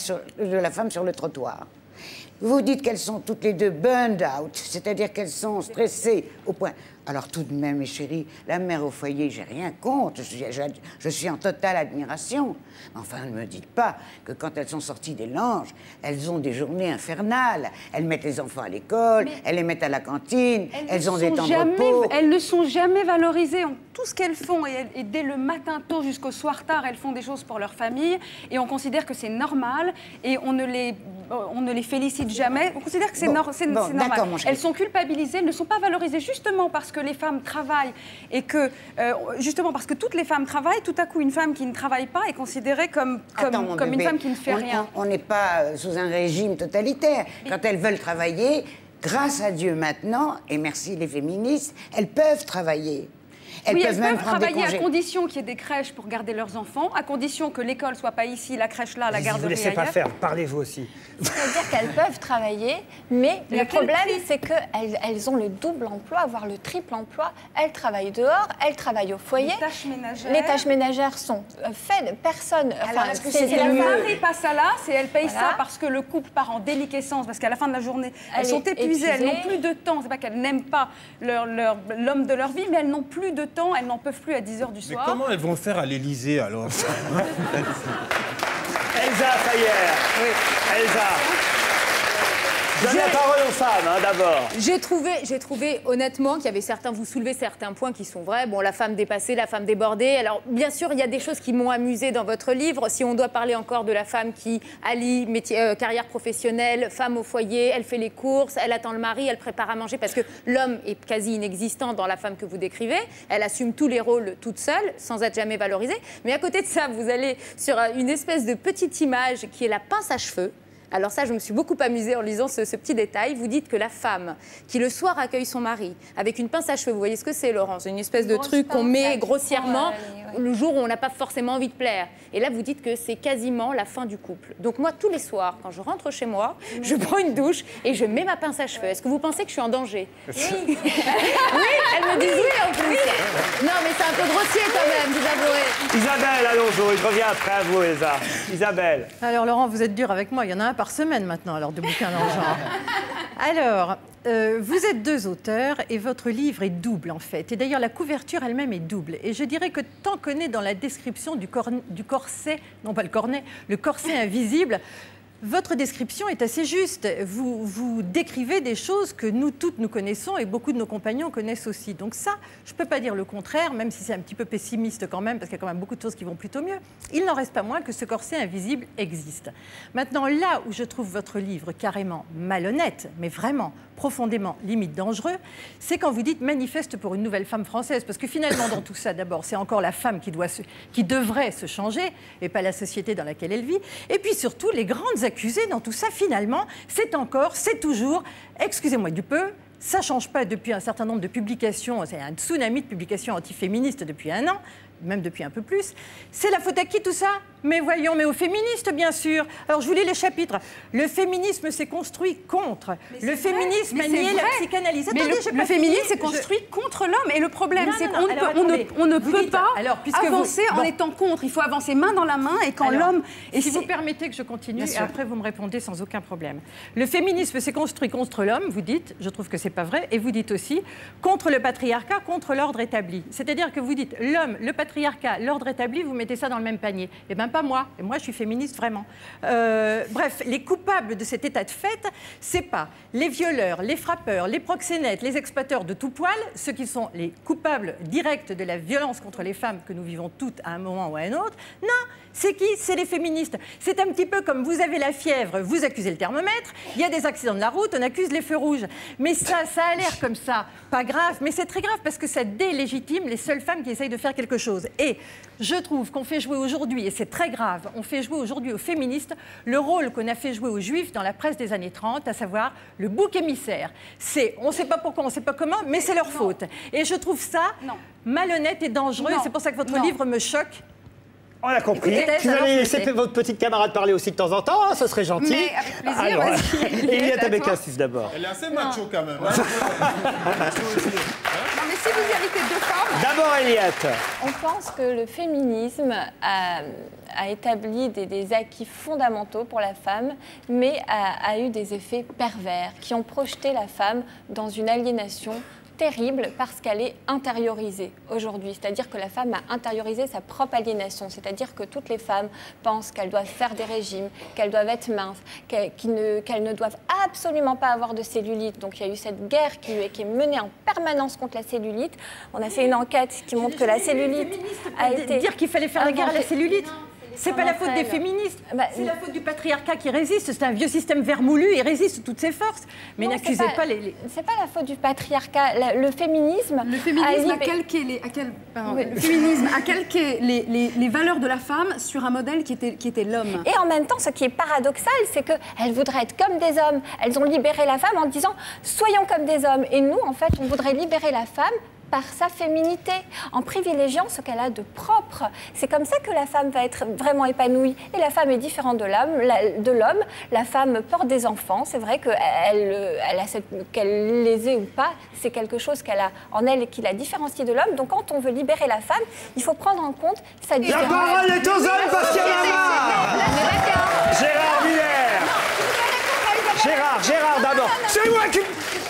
la femme sur le trottoir. Vous dites qu'elles sont toutes les deux burned out, c'est-à-dire qu'elles sont stressées au point... Alors tout de même, mes chéris, la mère au foyer, j'ai rien contre, je suis en totale admiration. Enfin, ne me dites pas que quand elles sont sorties des langes, elles ont des journées infernales. Elles mettent les enfants à l'école, elles les mettent à la cantine, elles ont des temps de repos. Elles ne sont jamais valorisées. Tout ce qu'elles font, et dès le matin tôt jusqu'au soir tard, elles font des choses pour leur famille, et on considère que c'est normal, et on ne les félicite jamais. On considère que c'est normal. Elles sont culpabilisées, elles ne sont pas valorisées, justement parce que les femmes travaillent, et que, justement parce que toutes les femmes travaillent, tout à coup, une femme qui ne travaille pas est considérée comme une femme qui ne fait rien. On n'est pas sous un régime totalitaire. Quand elles veulent travailler, grâce à Dieu maintenant, et merci les féministes, elles peuvent travailler. Elles peuvent travailler à condition qu'il y ait des crèches pour garder leurs enfants, à condition que l'école ne soit pas ici, la crèche là, la garderie ailleurs. Vous ne laissez pas faire, parlez-vous aussi. C'est-à-dire qu'elles peuvent travailler, mais le problème, c'est qu'elles ont le double emploi, voire le triple emploi. Elles travaillent dehors, elles travaillent au foyer. Les tâches ménagères sont faites, personne... Si la mari passe à l'as et elle paye ça parce que le couple part en déliquescence, parce qu'à la fin de la journée, elles sont épuisées, elles n'ont plus de temps. C'est pas qu'elles n'aiment pas l'homme de leur vie, mais elles n'ont plus de temps. Elles n'en peuvent plus à 10h du soir. Mais comment elles vont faire à l'Élysée, alors? Elsa Fayer. Oui. Elsa. Je donne la parole aux femmes, d'abord. J'ai trouvé honnêtement qu'il y avait vous soulevez certains points qui sont vrais. Bon, la femme dépassée, la femme débordée. Alors, bien sûr, il y a des choses qui m'ont amusée dans votre livre. Si on doit parler encore de la femme qui allie carrière professionnelle, femme au foyer, elle fait les courses, elle attend le mari, elle prépare à manger, parce que l'homme est quasi inexistant dans la femme que vous décrivez. Elle assume tous les rôles toute seule, sans être jamais valorisée. Mais à côté de ça, vous allez sur une espèce de petite image qui est la pince à cheveux. Alors ça, je me suis beaucoup amusée en lisant ce petit détail. Vous dites que la femme qui le soir accueille son mari avec une pince à cheveux, vous voyez ce que c'est, Laurence? C'est une espèce de truc qu'on met grossièrement le jour où on n'a pas forcément envie de plaire. Et là, vous dites que c'est quasiment la fin du couple. Donc moi, tous les soirs, quand je rentre chez moi, je prends une douche et je mets ma pince à cheveux. Est-ce que vous pensez que je suis en danger? Oui. Oui, elle me dit oui en plus. Non, mais c'est un peu grossier quand même, vous avouez. Isabelle Alonso, il revient après à vous, Elsa. Isabelle. Alors Laurent, vous êtes dur avec moi. Il y en a un par semaine maintenant, alors de bouquins dans le genre. Alors, vous êtes deux auteurs et votre livre est double en fait. Et d'ailleurs, la couverture elle-même est double. Et je dirais que tant qu'on est dans la description du corset, non pas le cornet, le corset invisible, votre description est assez juste. Vous décrivez des choses que nous toutes nous connaissons et beaucoup de nos compagnons connaissent aussi. Donc ça, je ne peux pas dire le contraire, même si c'est un petit peu pessimiste quand même, parce qu'il y a quand même beaucoup de choses qui vont plutôt mieux. Il n'en reste pas moins que ce corset invisible existe. Maintenant, là où je trouve votre livre carrément malhonnête, mais vraiment profondément limite dangereux, c'est quand vous dites manifeste pour une nouvelle femme française. Parce que finalement, dans tout ça, d'abord, c'est encore la femme qui devrait se changer et pas la société dans laquelle elle vit. Et puis surtout, les grandes accusées dans tout ça, finalement, c'est toujours, excusez-moi du peu, ça ne change pas depuis un certain nombre de publications, c'est un tsunami de publications antiféministes depuis 1 an, même depuis un peu plus. C'est la faute à qui tout ça? Mais voyons, mais aux féministes, bien sûr. Alors, je vous lis les chapitres. Le féminisme s'est construit contre. Le féminisme a nié la psychanalyse. Mais le féminisme s'est construit contre l'homme. et le problème, c'est qu'on on ne peut pas avancer en bon. étant contre. Il faut avancer main dans la main et quand l'homme... Et si vous permettez que je continue, et après vous me répondez sans aucun problème. Le féminisme s'est construit contre l'homme, vous dites, je trouve que c'est pas vrai, et vous dites aussi contre le patriarcat, contre l'ordre établi. C'est-à-dire que vous dites l'homme, le patriarcat, l'ordre établi, vous mettez ça dans le même panier. Eh bien pas moi, et moi je suis féministe vraiment. Bref, les coupables de cet état de fait, c'est pas les violeurs, les frappeurs, les proxénètes, les exploiteurs de tout poil, ceux qui sont les coupables directs de la violence contre les femmes que nous vivons toutes à un moment ou à un autre. Non, c'est qui? C'est les féministes. C'est un petit peu comme vous avez la fièvre, vous accusez le thermomètre, il y a des accidents de la route, on accuse les feux rouges. Mais ça a l'air comme ça, pas grave, mais c'est très grave parce que ça délégitime les seules femmes qui essayent de faire quelque chose. Et je trouve qu'on fait jouer aujourd'hui, et c'est très grave, on fait jouer aujourd'hui aux féministes le rôle qu'on a fait jouer aux juifs dans la presse des années 30, à savoir le bouc émissaire. On ne sait pas pourquoi, on ne sait pas comment, mais c'est leur faute. Et je trouve ça malhonnête et dangereux, et c'est pour ça que votre livre me choque. On a compris. Vous allez laisser votre petite camarade parler aussi de temps en temps, ce serait gentil. Mais avec plaisir, vas-y. Eliette Abécasis d'abord. Elle est assez macho quand même. Non, mais si vous héritez deux femmes... D'abord Eliette. On pense que le féminisme a établi des acquis fondamentaux pour la femme, mais a eu des effets pervers qui ont projeté la femme dans une aliénation terrible parce qu'elle est intériorisée aujourd'hui. C'est-à-dire que la femme a intériorisé sa propre aliénation. C'est-à-dire que toutes les femmes pensent qu'elles doivent faire des régimes, qu'elles doivent être minces, qu'elles ne doivent absolument pas avoir de cellulite. Donc il y a eu cette guerre qui est menée en permanence contre la cellulite. On a fait une enquête qui montre que la cellulite a été... Dire qu'il fallait faire la guerre à la cellulite, c'est pas la faute des féministes, c'est la faute du patriarcat qui résiste. C'est un vieux système vermoulu, il résiste toutes ses forces. Mais n'accusez pas les... C'est pas la faute du patriarcat. Le féminisme... Le féminisme a calqué les valeurs de la femme sur un modèle qui était l'homme. Et en même temps, ce qui est paradoxal, c'est qu'elles voudraient être comme des hommes. Elles ont libéré la femme en disant « soyons comme des hommes ». Et nous, en fait, on voudrait libérer la femme par sa féminité, en privilégiant ce qu'elle a de propre. C'est comme ça que la femme va être vraiment épanouie. Et la femme est différente de l'homme. La femme porte des enfants. C'est vrai qu'elle les ait ou pas, c'est quelque chose qu'elle a en elle et qui la différencie de l'homme. Donc quand on veut libérer la femme, il faut prendre en compte sa différence. La parole est aux hommes parce qu'il y en a marre. Gérard Miller. Gérard d'abord. C'est moi qui...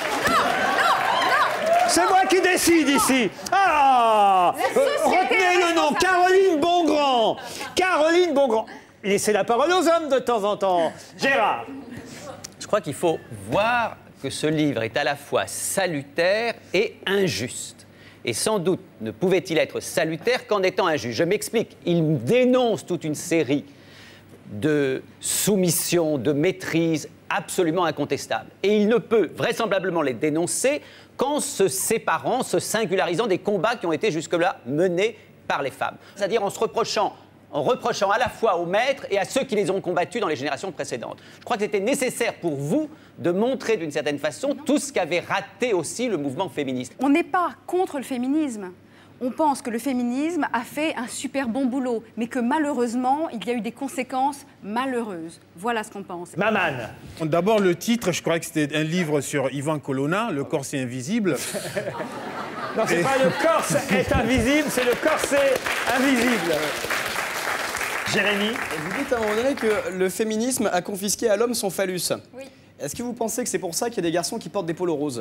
C'est moi qui décide ici. Ah, retenez le nom, Caroline Bongrand. Caroline Bongrand. Laissez la parole aux hommes de temps en temps. Gérard. Je crois qu'il faut voir que ce livre est à la fois salutaire et injuste. Et sans doute ne pouvait-il être salutaire qu'en étant injuste. Je m'explique. Il dénonce toute une série de soumissions, de maîtrises absolument incontestables. Et il ne peut vraisemblablement les dénoncer qu'en se séparant, se singularisant des combats qui ont été jusque-là menés par les femmes. C'est-à-dire en reprochant à la fois aux maîtres et à ceux qui les ont combattus dans les générations précédentes. Je crois que c'était nécessaire pour vous de montrer d'une certaine façon tout ce qu'avait raté aussi le mouvement féministe. On n'est pas contre le féminisme. On pense que le féminisme a fait un super bon boulot, mais que malheureusement, il y a eu des conséquences malheureuses. Voilà ce qu'on pense. Maman. D'abord, le titre, je croyais que c'était un livre sur Ivan Colonna, Le corset invisible. Non, c'est pas le corse est invisible, c'est le corset invisible. Jérémy. Vous dites à un moment donné que le féminisme a confisqué à l'homme son phallus. Oui. Est-ce que vous pensez que c'est pour ça qu'il y a des garçons qui portent des polos roses?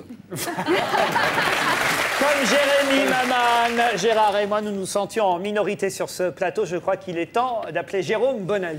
Comme Jérémy, Maman, Gérard et moi, nous nous sentions en minorité sur ce plateau, je crois qu'il est temps d'appeler Jérôme Bonaldi.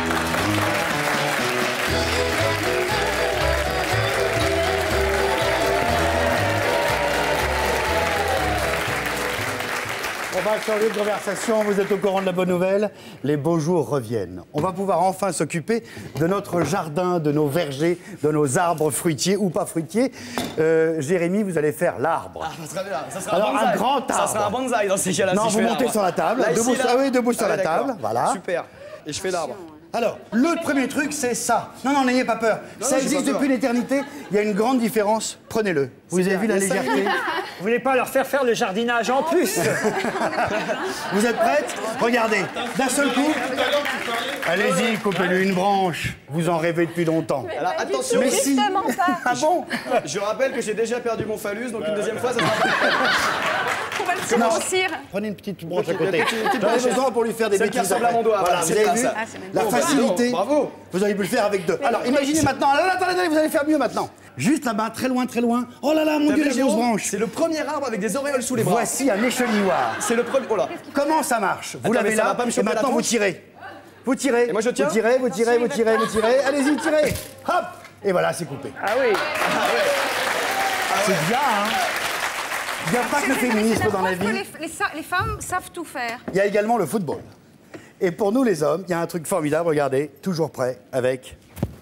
On va changer de conversation, vous êtes au courant de la bonne nouvelle, les beaux jours reviennent. On va pouvoir enfin s'occuper de notre jardin, de nos vergers, de nos arbres fruitiers ou pas fruitiers. Jérémy, vous allez faire l'arbre. Ah, ça sera bien, ça sera alors, un bonsaï. un grand arbre. Ça sera un bonsaï dans ces cas-là. Non, si vous je fais montez sur la table, là, debout, ici, là. oui, debout sur la table, voilà. Super, et je fais l'arbre. Alors, le premier truc, c'est ça. Non, n'ayez pas peur. Ça existe depuis l'éternité. Il y a une grande différence. Prenez-le. Vous avez vu la légèreté? Vous voulez pas leur faire le jardinage en plus? Vous êtes prêtes? Regardez, d'un seul coup. Allez-y, coupez-lui une branche. Vous en rêvez depuis longtemps. Alors attention. Mais si. Justement pas. Ah bon? Je rappelle que j'ai déjà perdu mon phallus, donc une deuxième fois, ça sera pas. C'est Non. mon cire. Prenez une petite branche à Ok, côté. petite J'en ai branche. besoin pour lui faire des Celle qui bêtises. ressemble à mon doigt, Voilà, voilà, vous c'est avez bien vu ça. Ah, c'est la magnifique. facilité. Bravo. Vous avez pu le faire avec deux. Alors, imaginez maintenant. Attendez, vous allez faire mieux maintenant. Juste là-bas, très loin, très loin. Oh là là, mon T'as Dieu, vu, la Jérôme, grosse branche. c'est le premier arbre avec des auréoles sous les bras. Voici un échelinoir. C'est le premier. Oh là. Comment ça marche? Vous Attends, l'avez mais ça là, va pas me et choper la maintenant vous tronche tirez. Vous tirez. Et moi, je tiens. Vous tirez. Allez-y, tirez. Hop. Et voilà, c'est coupé. Ah oui. C'est bien, hein? Il n'y a pas que le féminisme dans la vie. Les femmes savent tout faire. Il y a également le football. Et pour nous les hommes, il y a un truc formidable, regardez, toujours prêt avec...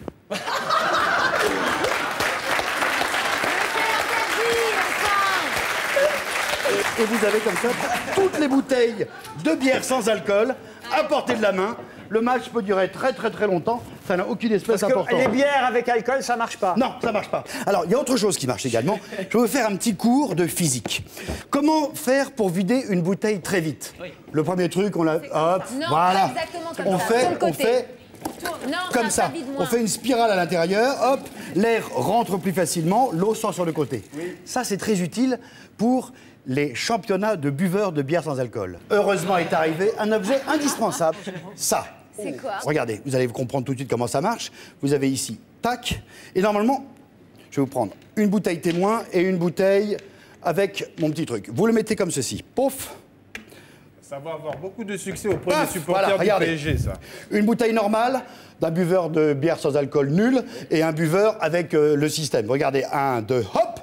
Et vous avez comme ça toutes les bouteilles de bière sans alcool à portée de la main. Le match peut durer très longtemps, ça n'a aucune espèce Parce que importante. les bières avec alcool, ça marche pas. Non, ça marche pas. Alors, il y a autre chose qui marche également. Je vais vous faire un petit cours de physique. Comment faire pour vider une bouteille très vite? Le premier truc, on la... Hop, Non, voilà. pas exactement comme on ça, fait, sur le côté. on fait Non, comme ça. vide On moins. fait une spirale à l'intérieur, hop, l'air rentre plus facilement, l'eau sort sur le côté. Ça, c'est très utile pour les championnats de buveurs de bière sans alcool. Heureusement est arrivé un objet indispensable, ça. C'est quoi? Regardez, vous allez comprendre tout de suite comment ça marche. Vous avez ici, tac, et normalement, je vais vous prendre une bouteille témoin et une bouteille avec mon petit truc. Vous le mettez comme ceci, pouf. Ça va avoir beaucoup de succès auprès Paf, des supporters voilà, du regardez. PSG, ça. Une bouteille normale d'un buveur de bière sans alcool nul et un buveur avec le système. Regardez, 1, 2, hop.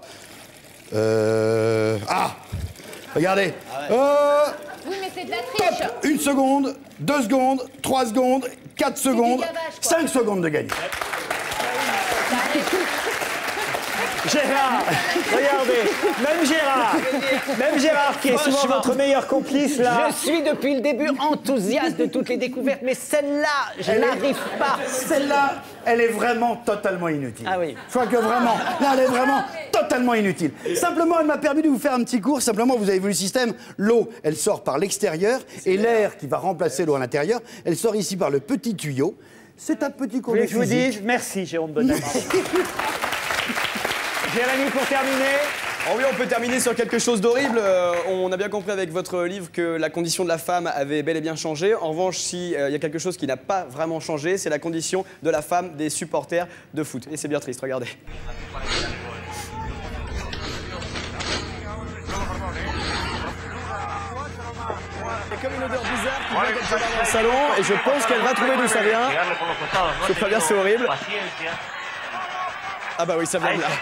Regardez. Oui, mais c'est de la triche. 1 seconde, 2 secondes, 3 secondes, 4 secondes, gavage, quoi. 5 secondes de gagné. Gérard, regardez, même Gérard qui est souvent Franchement. votre meilleur complice là. Je suis depuis le début enthousiaste de toutes les découvertes, mais celle-là, je n'arrive pas. Celle-là, elle est vraiment totalement inutile. Ah oui. Je crois que vraiment, là, elle est vraiment totalement inutile. Simplement, elle m'a permis de vous faire un petit cours. Simplement, vous avez vu le système. L'eau, elle sort par l'extérieur et l'air qui va remplacer l'eau à l'intérieur, elle sort ici par le petit tuyau. C'est un petit Vous cours de voulez que je vous physique. dise merci Jérôme Bonnet. Jérémy, pour terminer. Oh oui, on peut terminer sur quelque chose d'horrible. On a bien compris avec votre livre que la condition de la femme avait bel et bien changé. En revanche, s'il y a quelque chose qui n'a pas vraiment changé, c'est la condition de la femme des supporters de foot. Et c'est bien triste, regardez. Il y a comme une odeur bizarre qui vient quelque part dans le salon et je pense qu'elle va trouver d'où ça vient. Je préviens, c'est horrible. Ah bah oui, ça vient de là.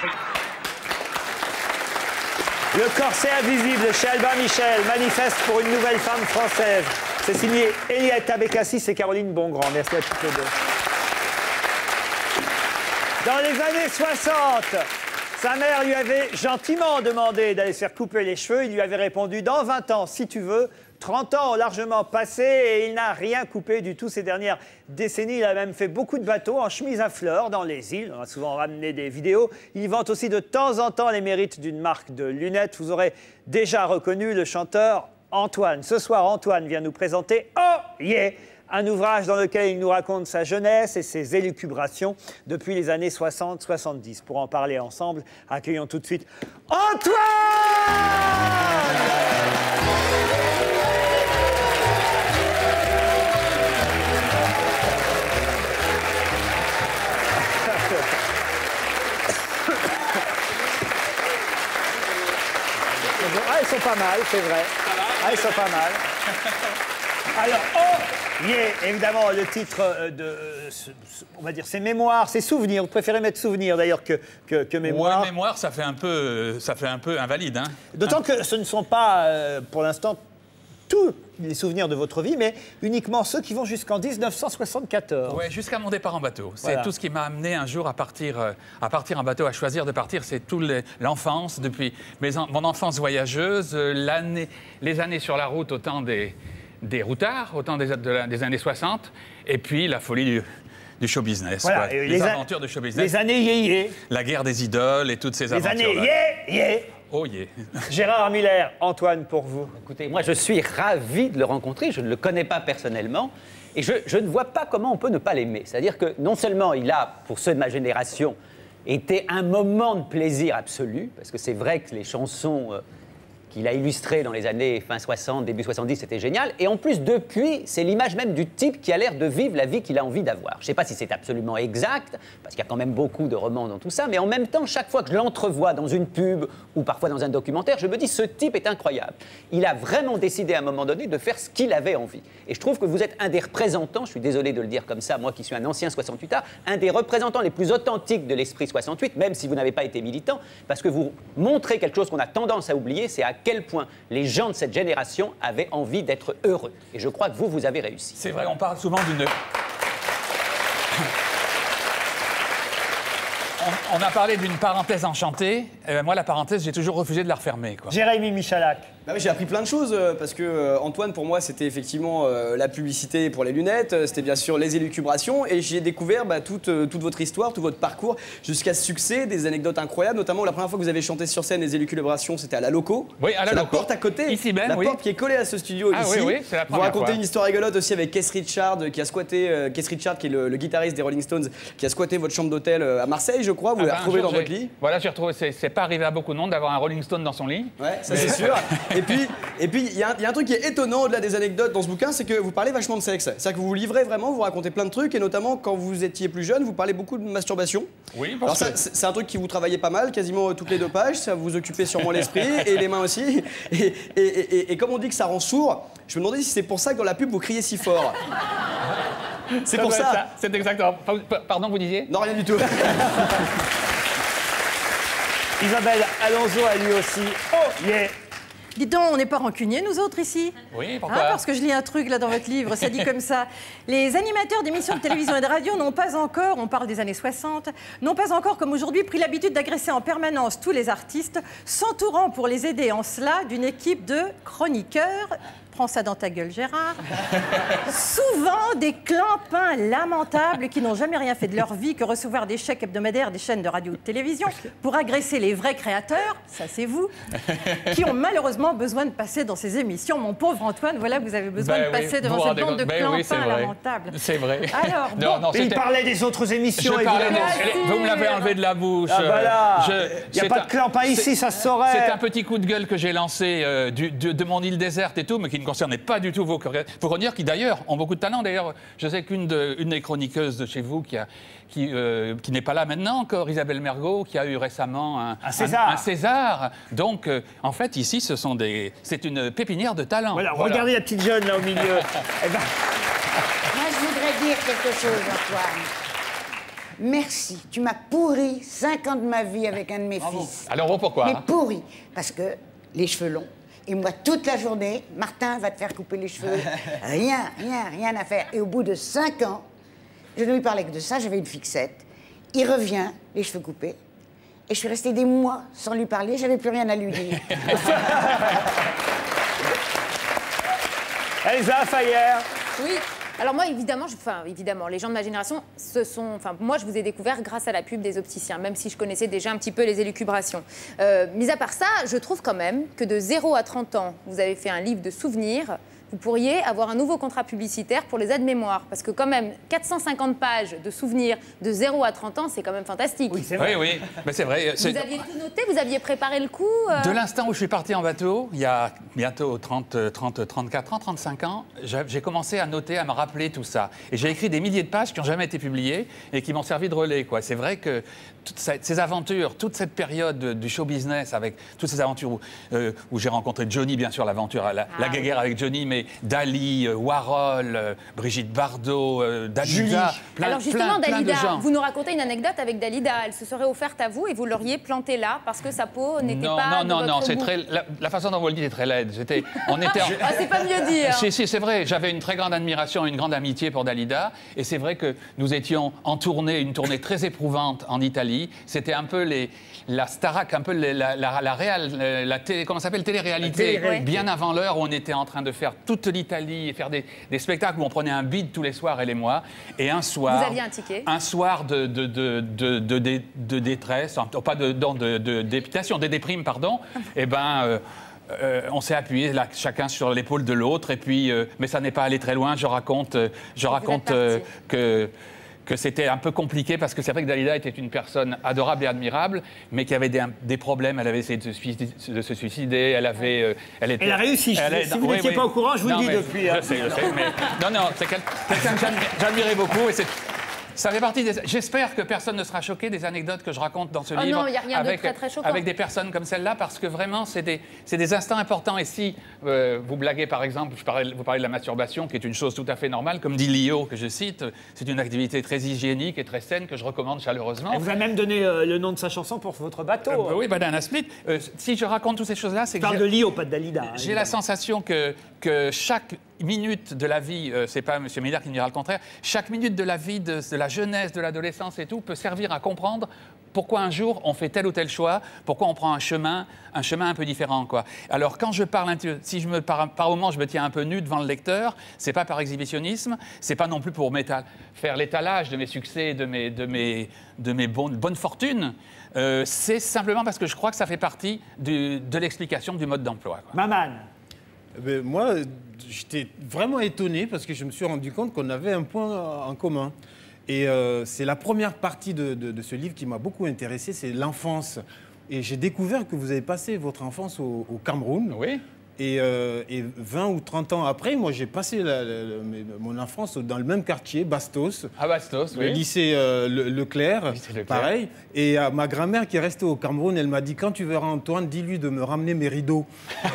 Le corset invisible chez Albin Michel manifeste pour une nouvelle femme française. C'est signé Elietta Bécassis et Caroline Bongrand. Merci à toutes les deux. Dans les années 60, sa mère lui avait gentiment demandé d'aller se faire couper les cheveux. Il lui avait répondu « Dans 20 ans, si tu veux ». 30 ans ont largement passé et il n'a rien coupé du tout ces dernières décennies. Il a même fait beaucoup de bateaux en chemise à fleurs dans les îles. On a souvent ramené des vidéos. Il vante aussi de temps en temps les mérites d'une marque de lunettes. Vous aurez déjà reconnu le chanteur Antoine. Ce soir, Antoine vient nous présenter « Oh yeah !» un ouvrage dans lequel il nous raconte sa jeunesse et ses élucubrations depuis les années 60-70. Pour en parler ensemble, accueillons tout de suite Antoine! Ah, ils sont pas mal, c'est vrai. Ah, ils sont pas mal. Alors, oh, yeah, évidemment, le titre on va dire, ses mémoires, ses souvenirs. Vous préférez mettre souvenirs, d'ailleurs, que mémoires. Ouais, mémoire, ça fait un peu invalide. Hein. D'autant que ce ne sont pas, pour l'instant, tous les souvenirs de votre vie, mais uniquement ceux qui vont jusqu'en 1974. Oui, jusqu'à mon départ en bateau. C'est Voilà. tout ce qui m'a amené un jour à partir en bateau, à choisir de partir. C'est toute l'enfance, depuis mon enfance voyageuse, les années sur la route au temps des routards, au temps des années 60, et puis la folie du show business. Voilà, quoi. et Les aventures de show business. Les années yé-yé. La guerre des idoles et toutes ces Les aventures-là. années yé-yé. Oh yeah. Gérard Miller, Antoine, pour vous. Écoutez, moi je suis ravi de le rencontrer, je ne le connais pas personnellement, et je ne vois pas comment on peut ne pas l'aimer. C'est-à-dire que non seulement il a, pour ceux de ma génération, été un moment de plaisir absolu, parce que c'est vrai que les chansons qu'il a illustré dans les années fin 60, début 70, c'était génial. Et en plus, depuis, c'est l'image même du type qui a l'air de vivre la vie qu'il a envie d'avoir. Je ne sais pas si c'est absolument exact, parce qu'il y a quand même beaucoup de romans dans tout ça, mais en même temps, chaque fois que je l'entrevois dans une pub ou parfois dans un documentaire, je me dis, ce type est incroyable. Il a vraiment décidé à un moment donné de faire ce qu'il avait envie. Et je trouve que vous êtes un des représentants, je suis désolé de le dire comme ça, moi qui suis un ancien 68ard, un des représentants les plus authentiques de l'esprit 68, même si vous n'avez pas été militant, parce que vous montrez quelque chose qu'on a tendance à oublier, c'est à quel point les gens de cette génération avaient envie d'être heureux. Et je crois que vous avez réussi. C'est vrai, on parle souvent d'une... On a parlé d'une parenthèse enchantée. Moi, la parenthèse, j'ai toujours refusé de la refermer, quoi. Jérémy Michalak. Bah oui, j'ai appris plein de choses parce que Antoine, pour moi, c'était effectivement la publicité pour les lunettes, c'était bien sûr les élucubrations, et j'ai découvert toute votre histoire, tout votre parcours jusqu'à ce succès, des anecdotes incroyables, notamment la première fois que vous avez chanté sur scène les élucubrations, c'était à la Loco. Oui, à la Loco. La porte à côté, ici même, la porte qui est collée à ce studio ici. Oui, c'est la première Vous racontez fois. une histoire rigolote aussi avec Keith Richards qui a squatté, Keith Richards qui est le guitariste des Rolling Stones, qui a squatté votre chambre d'hôtel à Marseille, je crois. Vous l'avez retrouvé dans votre lit. Voilà, j'ai retrouvé. C'est pas arrivé à beaucoup de monde d'avoir un Rolling Stone dans son lit. Ouais, ça c'est sûr. Et puis il y a un truc qui est étonnant au-delà des anecdotes dans ce bouquin, c'est que vous parlez vachement de sexe. C'est-à-dire que vous vous livrez vraiment, vous racontez plein de trucs, et notamment quand vous étiez plus jeune, vous parlez beaucoup de masturbation. Oui, parce que c'est un truc qui vous travaillait pas mal, quasiment toutes les 2 pages, ça vous occupait sûrement l'esprit et les mains aussi. Et comme on dit que ça rend sourd, je me demandais si c'est pour ça que dans la pub vous criez si fort. C'est pour ça. C'est exactement. Pardon, vous disiez? Non, rien du tout. Isabelle Alonso a lui aussi. Oh, yeah. Dites donc, on n'est pas rancuniers, nous autres, ici? Oui, pourquoi? Parce que je lis un truc, là, dans votre livre, ça dit comme ça. Les animateurs d'émissions de télévision et de radio n'ont pas encore, on parle des années 60, n'ont pas encore, comme aujourd'hui, pris l'habitude d'agresser en permanence tous les artistes, s'entourant pour les aider en cela d'une équipe de chroniqueurs. Prends ça dans ta gueule, Gérard. Souvent des clampins lamentables qui n'ont jamais rien fait de leur vie que recevoir des chèques hebdomadaires des chaînes de radio ou de télévision pour agresser les vrais créateurs, ça c'est vous, qui ont malheureusement besoin de passer dans ces émissions. Mon pauvre Antoine, voilà, vous avez besoin de passer devant cette bande de clampins lamentables. C'est vrai. Alors, non, il parlait des autres émissions. Vous me l'avez enlevé de la bouche. Ah, voilà. Il n'y a pas de clampin ici, ça se saurait. C'est un petit coup de gueule que j'ai lancé de mon île déserte et tout, mais qui ne concernait pas du tout vos chroniqueurs, qui d'ailleurs ont beaucoup de talent. D'ailleurs, je sais qu'une des chroniqueuses de chez vous qui n'est pas là maintenant encore, Isabelle Mergo, qui a eu récemment un César. Donc, en fait, ici, c'est une pépinière de talent. Voilà, regardez la petite jeune là au milieu. Eh ben... Moi, je voudrais dire quelque chose, Antoine. Merci, tu m'as pourri 5 ans de ma vie avec un de mes fils. Alors, pourquoi? Mais pourri, parce que les cheveux longs. Et moi, toute la journée, Martin va te faire couper les cheveux. Rien à faire. Et au bout de 5 ans, je ne lui parlais que de ça, j'avais une fixette. Il revient, les cheveux coupés. Et je suis restée des mois sans lui parler, j'avais plus rien à lui dire. Elsa Fayer. Oui. Alors moi, évidemment, les gens de ma génération, moi, je vous ai découvert grâce à la pub des opticiens, même si je connaissais déjà un petit peu les élucubrations. Mis à part ça, je trouve quand même que de 0 à 30 ans, vous avez fait un livre de souvenirs. Vous pourriez avoir un nouveau contrat publicitaire pour les aides-mémoires. Parce que quand même, 450 pages de souvenirs de 0 à 30 ans, c'est quand même fantastique. Oui, c'est vrai. Oui, mais c'est vrai. Vous aviez tout noté, vous aviez préparé le coup De l'instant où je suis parti en bateau, il y a bientôt 34 ans, 35 ans, j'ai commencé à noter, à me rappeler tout ça. Et j'ai écrit des milliers de pages qui n'ont jamais été publiées et qui m'ont servi de relais, quoi. C'est vrai que toutes ces aventures, toute cette période du show business, avec toutes ces aventures où j'ai rencontré Johnny, bien sûr, l'aventure, la guéguerre avec Johnny, mais Dali, Warhol, Brigitte Bardot, Dalida, Alors justement, plein Dalida, de gens. vous nous racontez une anecdote avec Dalida. Elle se serait offerte à vous et vous l'auriez plantée là parce que sa peau n'était pas de votre c'est goût. la façon dont vous le dites est très laide. c'est pas mieux dire. Si, c'est vrai. J'avais une très grande admiration, une grande amitié pour Dalida. Et c'est vrai que nous étions en tournée, une tournée très éprouvante en Italie. C'était un peu la Starac, un peu la télé, comment ça s'appelle, télé-réalité, bien avant l'heure où on était en train de faire toute l'Italie et faire des spectacles où on prenait un bide tous les soirs, elle et moi. Et un soir... Vous aviez un ticket. Un soir de détresse, pas de dépitation, de déprime, pardon. Eh ben... on s'est appuyé là, chacun sur l'épaule de l'autre et puis mais ça n'est pas allé très loin. Je raconte c'était un peu compliqué parce que c'est vrai que Dalida était une personne adorable et admirable, mais qui avait des problèmes. Elle avait essayé de se suicider. Elle avait, elle a réussi. Si vous n'étiez pas au courant, je vous le dis depuis. Je sais, mais non, c'est quelqu'un que j'admirais beaucoup. Et ça fait partie des... J'espère que personne ne sera choqué des anecdotes que je raconte dans ce livre. Non, il n'y a rien de très, très choquant. Avec des personnes comme celle-là, parce que vraiment, c'est des instants importants. Et si vous blaguez, par exemple, vous parlez de la masturbation, qui est une chose tout à fait normale, comme dit Lio, que je cite, c'est une activité très hygiénique et très saine que je recommande chaleureusement. Elle vous a même donné le nom de sa chanson pour votre bateau. Oui, Banana Split. Si je raconte toutes ces choses-là, c'est que... Je parle de Lio, pas de Dalida. J'ai la sensation que chaque minute de la vie, c'est pas M. Miller qui me dira le contraire, chaque minute de la vie, de la jeunesse, de l'adolescence et tout, peut servir à comprendre pourquoi un jour on fait tel ou tel choix, pourquoi on prend un chemin un peu différent, quoi. Alors quand je parle, si par moment je me tiens un peu nu devant le lecteur, c'est pas par exhibitionnisme, c'est pas non plus pour faire l'étalage de mes succès, de mes bonnes fortunes. C'est simplement parce que je crois que ça fait partie de l'explication du mode d'emploi. Maman. Moi, j'étais vraiment étonné parce que je me suis rendu compte qu'on avait un point en commun. Et c'est la première partie de ce livre qui m'a beaucoup intéressé, c'est l'enfance. Et j'ai découvert que vous avez passé votre enfance au Cameroun. Oui. Et 20 ou 30 ans après, moi, j'ai passé mon enfance dans le même quartier, Bastos. À Bastos, oui. Le lycée Leclerc, pareil. Et ma grand-mère qui est restée au Cameroun, elle m'a dit, quand tu verras Antoine, dis-lui de me ramener mes rideaux. Et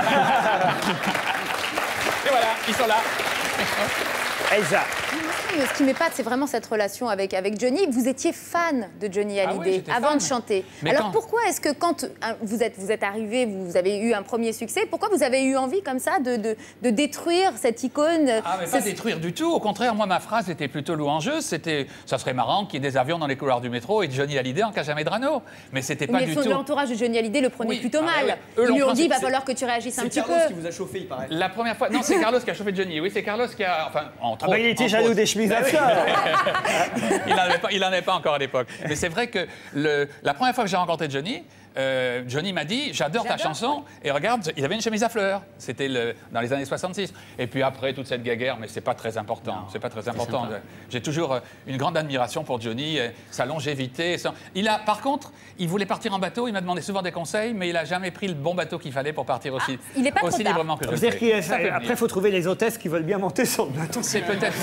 voilà, ils sont là. Elsa. Ce qui m'épate, c'est vraiment cette relation avec Johnny. Vous étiez fan de Johnny Hallyday avant de chanter. Mais alors pourquoi est-ce que quand vous êtes arrivé, vous avez eu un premier succès, pourquoi vous avez eu envie comme ça de détruire cette icône? Ah, mais pas détruire du tout. Au contraire, moi, ma phrase était plutôt louangeuse. Ça serait marrant qu'il y ait des avions dans les couloirs du métro et Johnny Hallyday en cage à Medrano. Mais c'était pas du tout... L'entourage de Johnny Hallyday le prenait plutôt mal. Eux, Ils lui ont dit, il va falloir que tu réagisses un petit peu. C'est Carlos qui vous a chauffé, il paraît. La première fois... Non, c'est Carlos qui a chauffé Johnny. Oui, c'est Carlos qui a... Enfin, entre autres... Il était jaloux des chemises à fleurs. Il n'en avait pas encore à l'époque. Mais c'est vrai que la première fois que j'ai rencontré Johnny, Johnny m'a dit « J'adore ta chanson ». Et regarde, il avait une chemise à fleurs. C'était dans les années 66. Et puis après, toute cette guéguerre, mais c'est pas très important. C'est pas très important. J'ai toujours une grande admiration pour Johnny, sa longévité. Par contre, il voulait partir en bateau. Il m'a demandé souvent des conseils, mais il n'a jamais pris le bon bateau qu'il fallait pour partir aussi librement que je le fais. Après, il faut trouver les hôtesses qui veulent bien monter sur le bateau. C'est peut-être...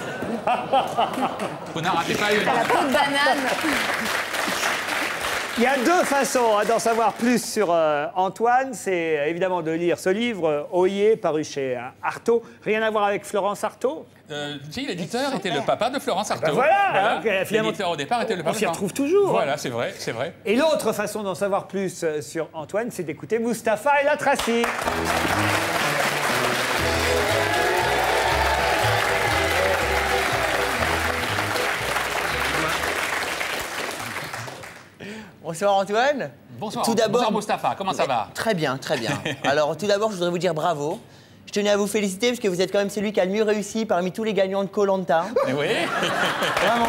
Vous n'en ratez pas une. La peau de banane. Il y a deux façons d'en savoir plus sur Antoine. C'est évidemment de lire ce livre, Oyer, paru chez Artaud. Rien à voir avec Florence Artaud. Si, l'éditeur était le papa de Florence Artaud. Voilà. L'éditeur au départ était le papa. On s'y retrouve toujours. Voilà, c'est vrai, c'est vrai. Et l'autre façon d'en savoir plus sur Antoine, c'est d'écouter Mustapha El Atrassi. Bonsoir Antoine. Bonsoir. Tout d'abord, bonsoir Mustapha, comment ça va? Très bien, très bien. Alors tout d'abord, je voudrais vous dire bravo. Je tenais à vous féliciter parce que vous êtes quand même celui qui a le mieux réussi parmi tous les gagnants de Koh-Lanta. Oui. Vraiment.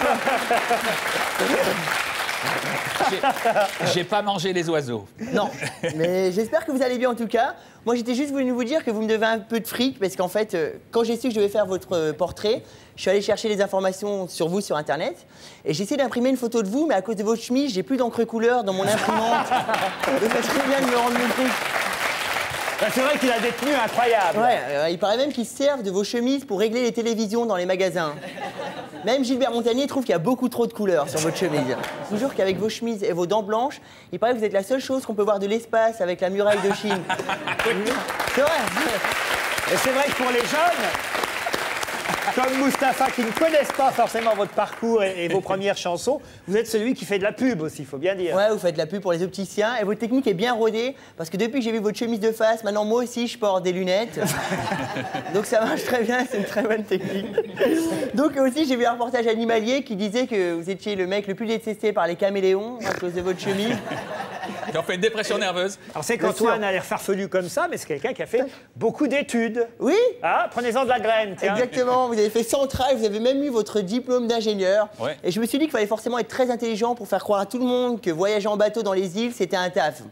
J'ai pas mangé les oiseaux. Non, mais j'espère que vous allez bien en tout cas. Moi, j'étais juste venu vous dire que vous me devez un peu de fric parce qu'en fait, quand j'ai su que je devais faire votre portrait, je suis allé chercher les informations sur vous sur Internet et j'ai essayé d'imprimer une photo de vous, mais à cause de votre chemise, j'ai plus d'encre couleur dans mon imprimante. Donc ça serait bien de me rendre mon truc. C'est vrai qu'il a des tenues incroyables. Ouais, il paraît même qu'ils se servent de vos chemises pour régler les télévisions dans les magasins. Même Gilbert Montagnier trouve qu'il y a beaucoup trop de couleurs sur votre chemise. Je vous jure qu'avec vos chemises et vos dents blanches, il paraît que vous êtes la seule chose qu'on peut voir de l'espace avec la muraille de Chine. C'est vrai. Et c'est vrai que pour les jeunes, comme Mustapha, qui ne connaissent pas forcément votre parcours et vos premières chansons, vous êtes celui qui fait de la pub aussi, il faut bien dire. Ouais, vous faites de la pub pour les opticiens et votre technique est bien rodée parce que depuis que j'ai vu votre chemise de face, maintenant moi aussi je porte des lunettes. Donc ça marche très bien, c'est une très bonne technique. Donc aussi j'ai vu un reportage animalier qui disait que vous étiez le mec le plus détesté par les caméléons à cause de votre chemise. Qui ont fait une dépression nerveuse. Alors c'est qu'Antoine a l'air farfelu comme ça, mais c'est quelqu'un qui a fait beaucoup d'études. Oui. Ah, prenez-en de la graine, tiens. Exactement, vous avez fait Centrale, vous avez même eu votre diplôme d'ingénieur. Ouais. Et je me suis dit qu'il fallait forcément être très intelligent pour faire croire à tout le monde que voyager en bateau dans les îles, c'était un taf.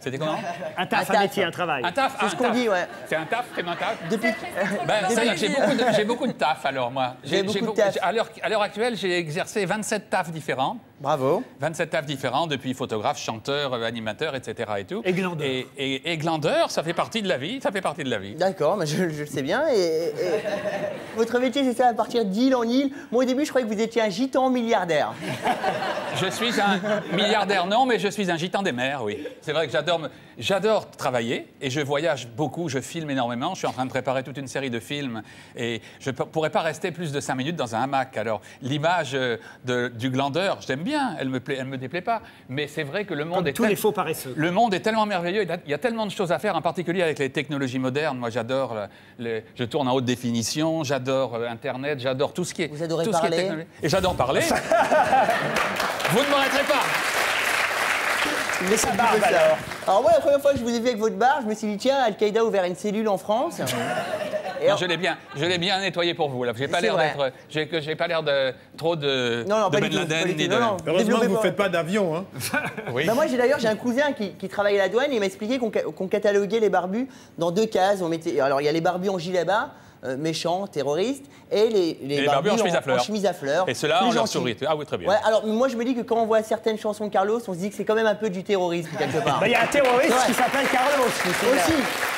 C'était comment? Un taf, un métier, un travail. Un taf, C'est ce qu'on dit, ouais. C'est un taf, c'est un taf. Depuis... C'est-à-dire que j'ai beaucoup de taf, alors, moi. À l'heure actuelle, j'ai exercé 27 tafs différents. Bravo. 27 tafs différents, depuis photographe, chanteur, animateur, etc. et tout. Et glandeur. Et glandeur, ça fait partie de la vie, D'accord, mais je le sais bien. Et votre métier, c'est ça, à partir d'île en île. Moi, au début, je croyais que vous étiez un gitan milliardaire. Je suis un milliardaire, non, mais je suis un gitan des mers, oui. C'est vrai que j'adore travailler et je voyage beaucoup, je filme énormément. Je suis en train de préparer toute une série de films et je ne pourrais pas rester plus de 5 minutes dans un hamac. Alors, l'image du glandeur, je l'aime bien, elle me déplaît pas. Mais c'est vrai que le monde Comme tous les faux paresseux. Le monde est tellement merveilleux, il y a tellement de choses à faire, en particulier avec les technologies modernes. Moi, j'adore, je tourne en haute définition, j'adore Internet, j'adore tout ce qui est... Vous adorez tout ce qui est parler. technologie. Et j'adore parler. Vous ne m'arrêterez pas. Mais ça barbe alors moi, la première fois que je vous ai vu avec votre barbe, je me suis dit, tiens, Al-Qaïda a ouvert une cellule en France. Et non, je l'ai bien nettoyé pour vous. Là. J'ai pas l'air d'être, j'ai pas l'air de trop de Ben Laden ni de. Heureusement que vous ne faites pas d'avion, hein. Oui. Bah moi, j'ai un cousin qui travaille à la douane et il m'a expliqué qu'on cataloguait les barbus dans 2 cases. Alors il y a les barbus en gilet bas. Méchants, terroristes, et les barbus en chemise à fleurs. Et ceux-là, on leur sourit. Ah oui, très bien. Ouais, alors moi, je me dis que quand on voit certaines chansons de Carlos, on se dit que c'est quand même un peu du terrorisme, quelque part. Il y a un terroriste qui s'appelle Carlos. Aussi.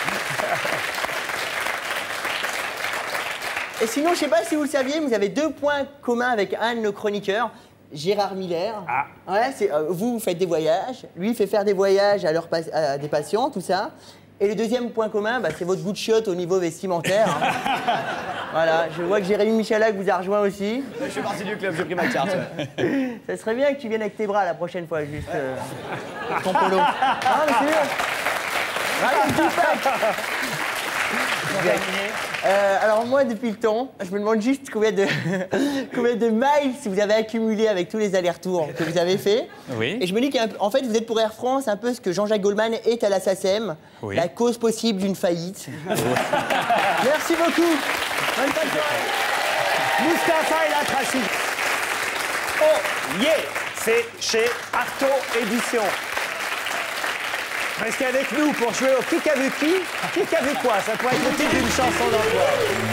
Et sinon, je ne sais pas si vous le saviez, vous avez 2 points communs avec un de nos chroniqueurs, Gérard Miller. Ah. Ouais, vous faites des voyages, lui il fait faire des voyages à des patients, tout ça. Et le deuxième point commun, c'est votre goût de chiotte au niveau vestimentaire. Voilà, je vois que Jérémy Michalak vous a rejoint aussi. Je suis parti du club, j'ai pris ma carte. Ça serait bien que tu viennes avec tes bras la prochaine fois, juste ton polo. Ah, mais c'est bien. Alors moi, depuis le temps, je me demande juste combien de miles vous avez accumulé avec tous les allers-retours que vous avez fait. Oui. Et je me dis qu'en fait, vous êtes pour Air France un peu ce que Jean-Jacques Goldman est à la SACEM, oui. La cause possible d'une faillite. Merci beaucoup. Bonne fin de soirée. Mustapha El Atrachi. Oh yeah, c'est chez Artaud Éditions. Restez avec nous pour jouer au Qui a vu qui? Qui a vu quoi? Ça pourrait être le titre d'une chanson d'emploi.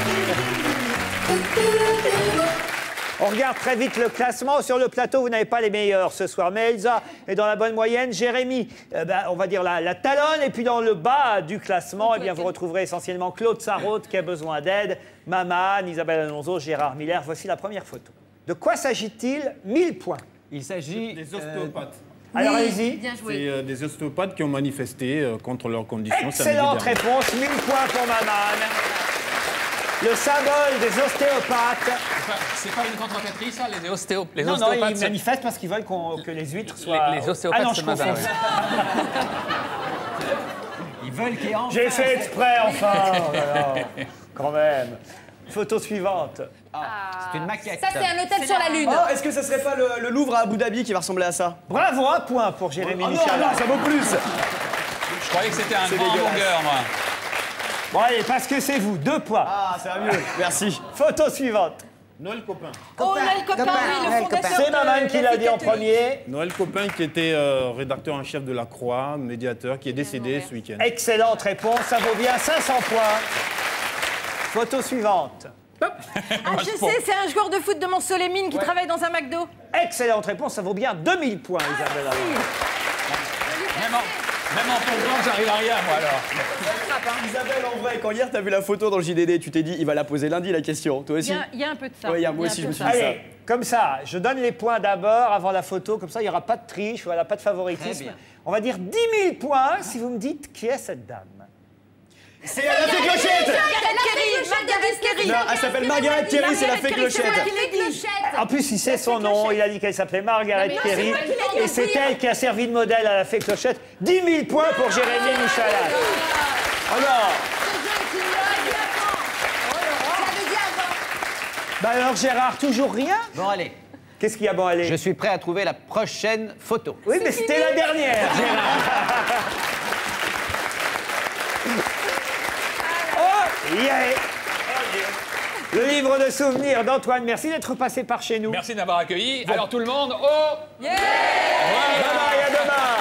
On regarde très vite le classement. Sur le plateau, vous n'avez pas les meilleurs ce soir. Mais Elsa est dans la bonne moyenne. Jérémy, on va dire la talonne. Et puis dans le bas du classement, vous retrouverez essentiellement Claude Sarraute qui a besoin d'aide, Maman, Isabelle Alonso, Gérard Miller. Voici la première photo. De quoi s'agit-il? 1000 points. Il s'agit des ostéopathes. Alors allez-y. C'est des ostéopathes qui ont manifesté contre leurs conditions. Excellente réponse, 1000 points pour Maman. Le symbole des ostéopathes. C'est pas une contrefaiterie, ça, les ostéopathes? Non, ils manifestent parce qu'ils veulent que les huîtres soient... Les ostéopathes, ah non, je confonds. Ils veulent qu'il y ait enfin... J'ai fait exprès, enfin. Quand même. Photo suivante. C'est une maquette. Ça, c'est un hôtel sur la Lune. Oh, est-ce que ce serait pas le Louvre à Abu Dhabi qui va ressembler à ça? Bravo, un point pour Jérémy Michalak. Non, ça vaut plus. Je croyais que c'était un grand hamburger, moi. Bon, allez, parce que c'est vous, 2 points. Ah, c'est mieux. Merci. Photo suivante. Noël Copin. Oh, Noël Copin, oui, le fondateur. C'est Maman qui l'a dit en premier. Noël Copin, qui était rédacteur en chef de La Croix, médiateur, qui est décédé ce week-end. Excellente réponse, ça vaut bien 500 points. Photo suivante. Ah, je sais, c'est un joueur de foot de Montsolémine qui travaille dans un McDo. Excellente réponse, ça vaut bien 2000 points, Isabelle. Même en plongeant, j'arrive à rien, moi, alors. Isabelle, en vrai, quand hier, t'as vu la photo dans le JDD, tu t'es dit, il va la poser lundi, la question. Toi aussi? Il y a un peu de ça. Ouais, moi aussi, je me suis dit ça. Allez, comme ça, je donne les points d'abord avant la photo, comme ça, il n'y aura pas de triche, voilà, pas de favoritisme. On va dire 10 000 points si vous me dites qui est cette dame. C'est la fée Clochette! Margaret Kerry. Non, elle s'appelle Margaret Kerry, c'est la fée Clochette. En plus, il sait son nom, il a dit qu'elle s'appelait Margaret Kerry. Et c'est elle qui a servi de modèle à la fée Clochette. 10 000 points pour Jérémy Michalak. Alors, Gérard, toujours rien? Bon, allez. Qu'est-ce qu'il y a, bon, allez? Je suis prêt à trouver la prochaine photo. Oui, mais c'était la dernière, Gérard. Oh, yeah. Le livre de souvenirs d'Antoine. Merci d'être passé par chez nous. Merci d'avoir accueilli. Alors tout le monde, oh yeah. Bye bye, à demain.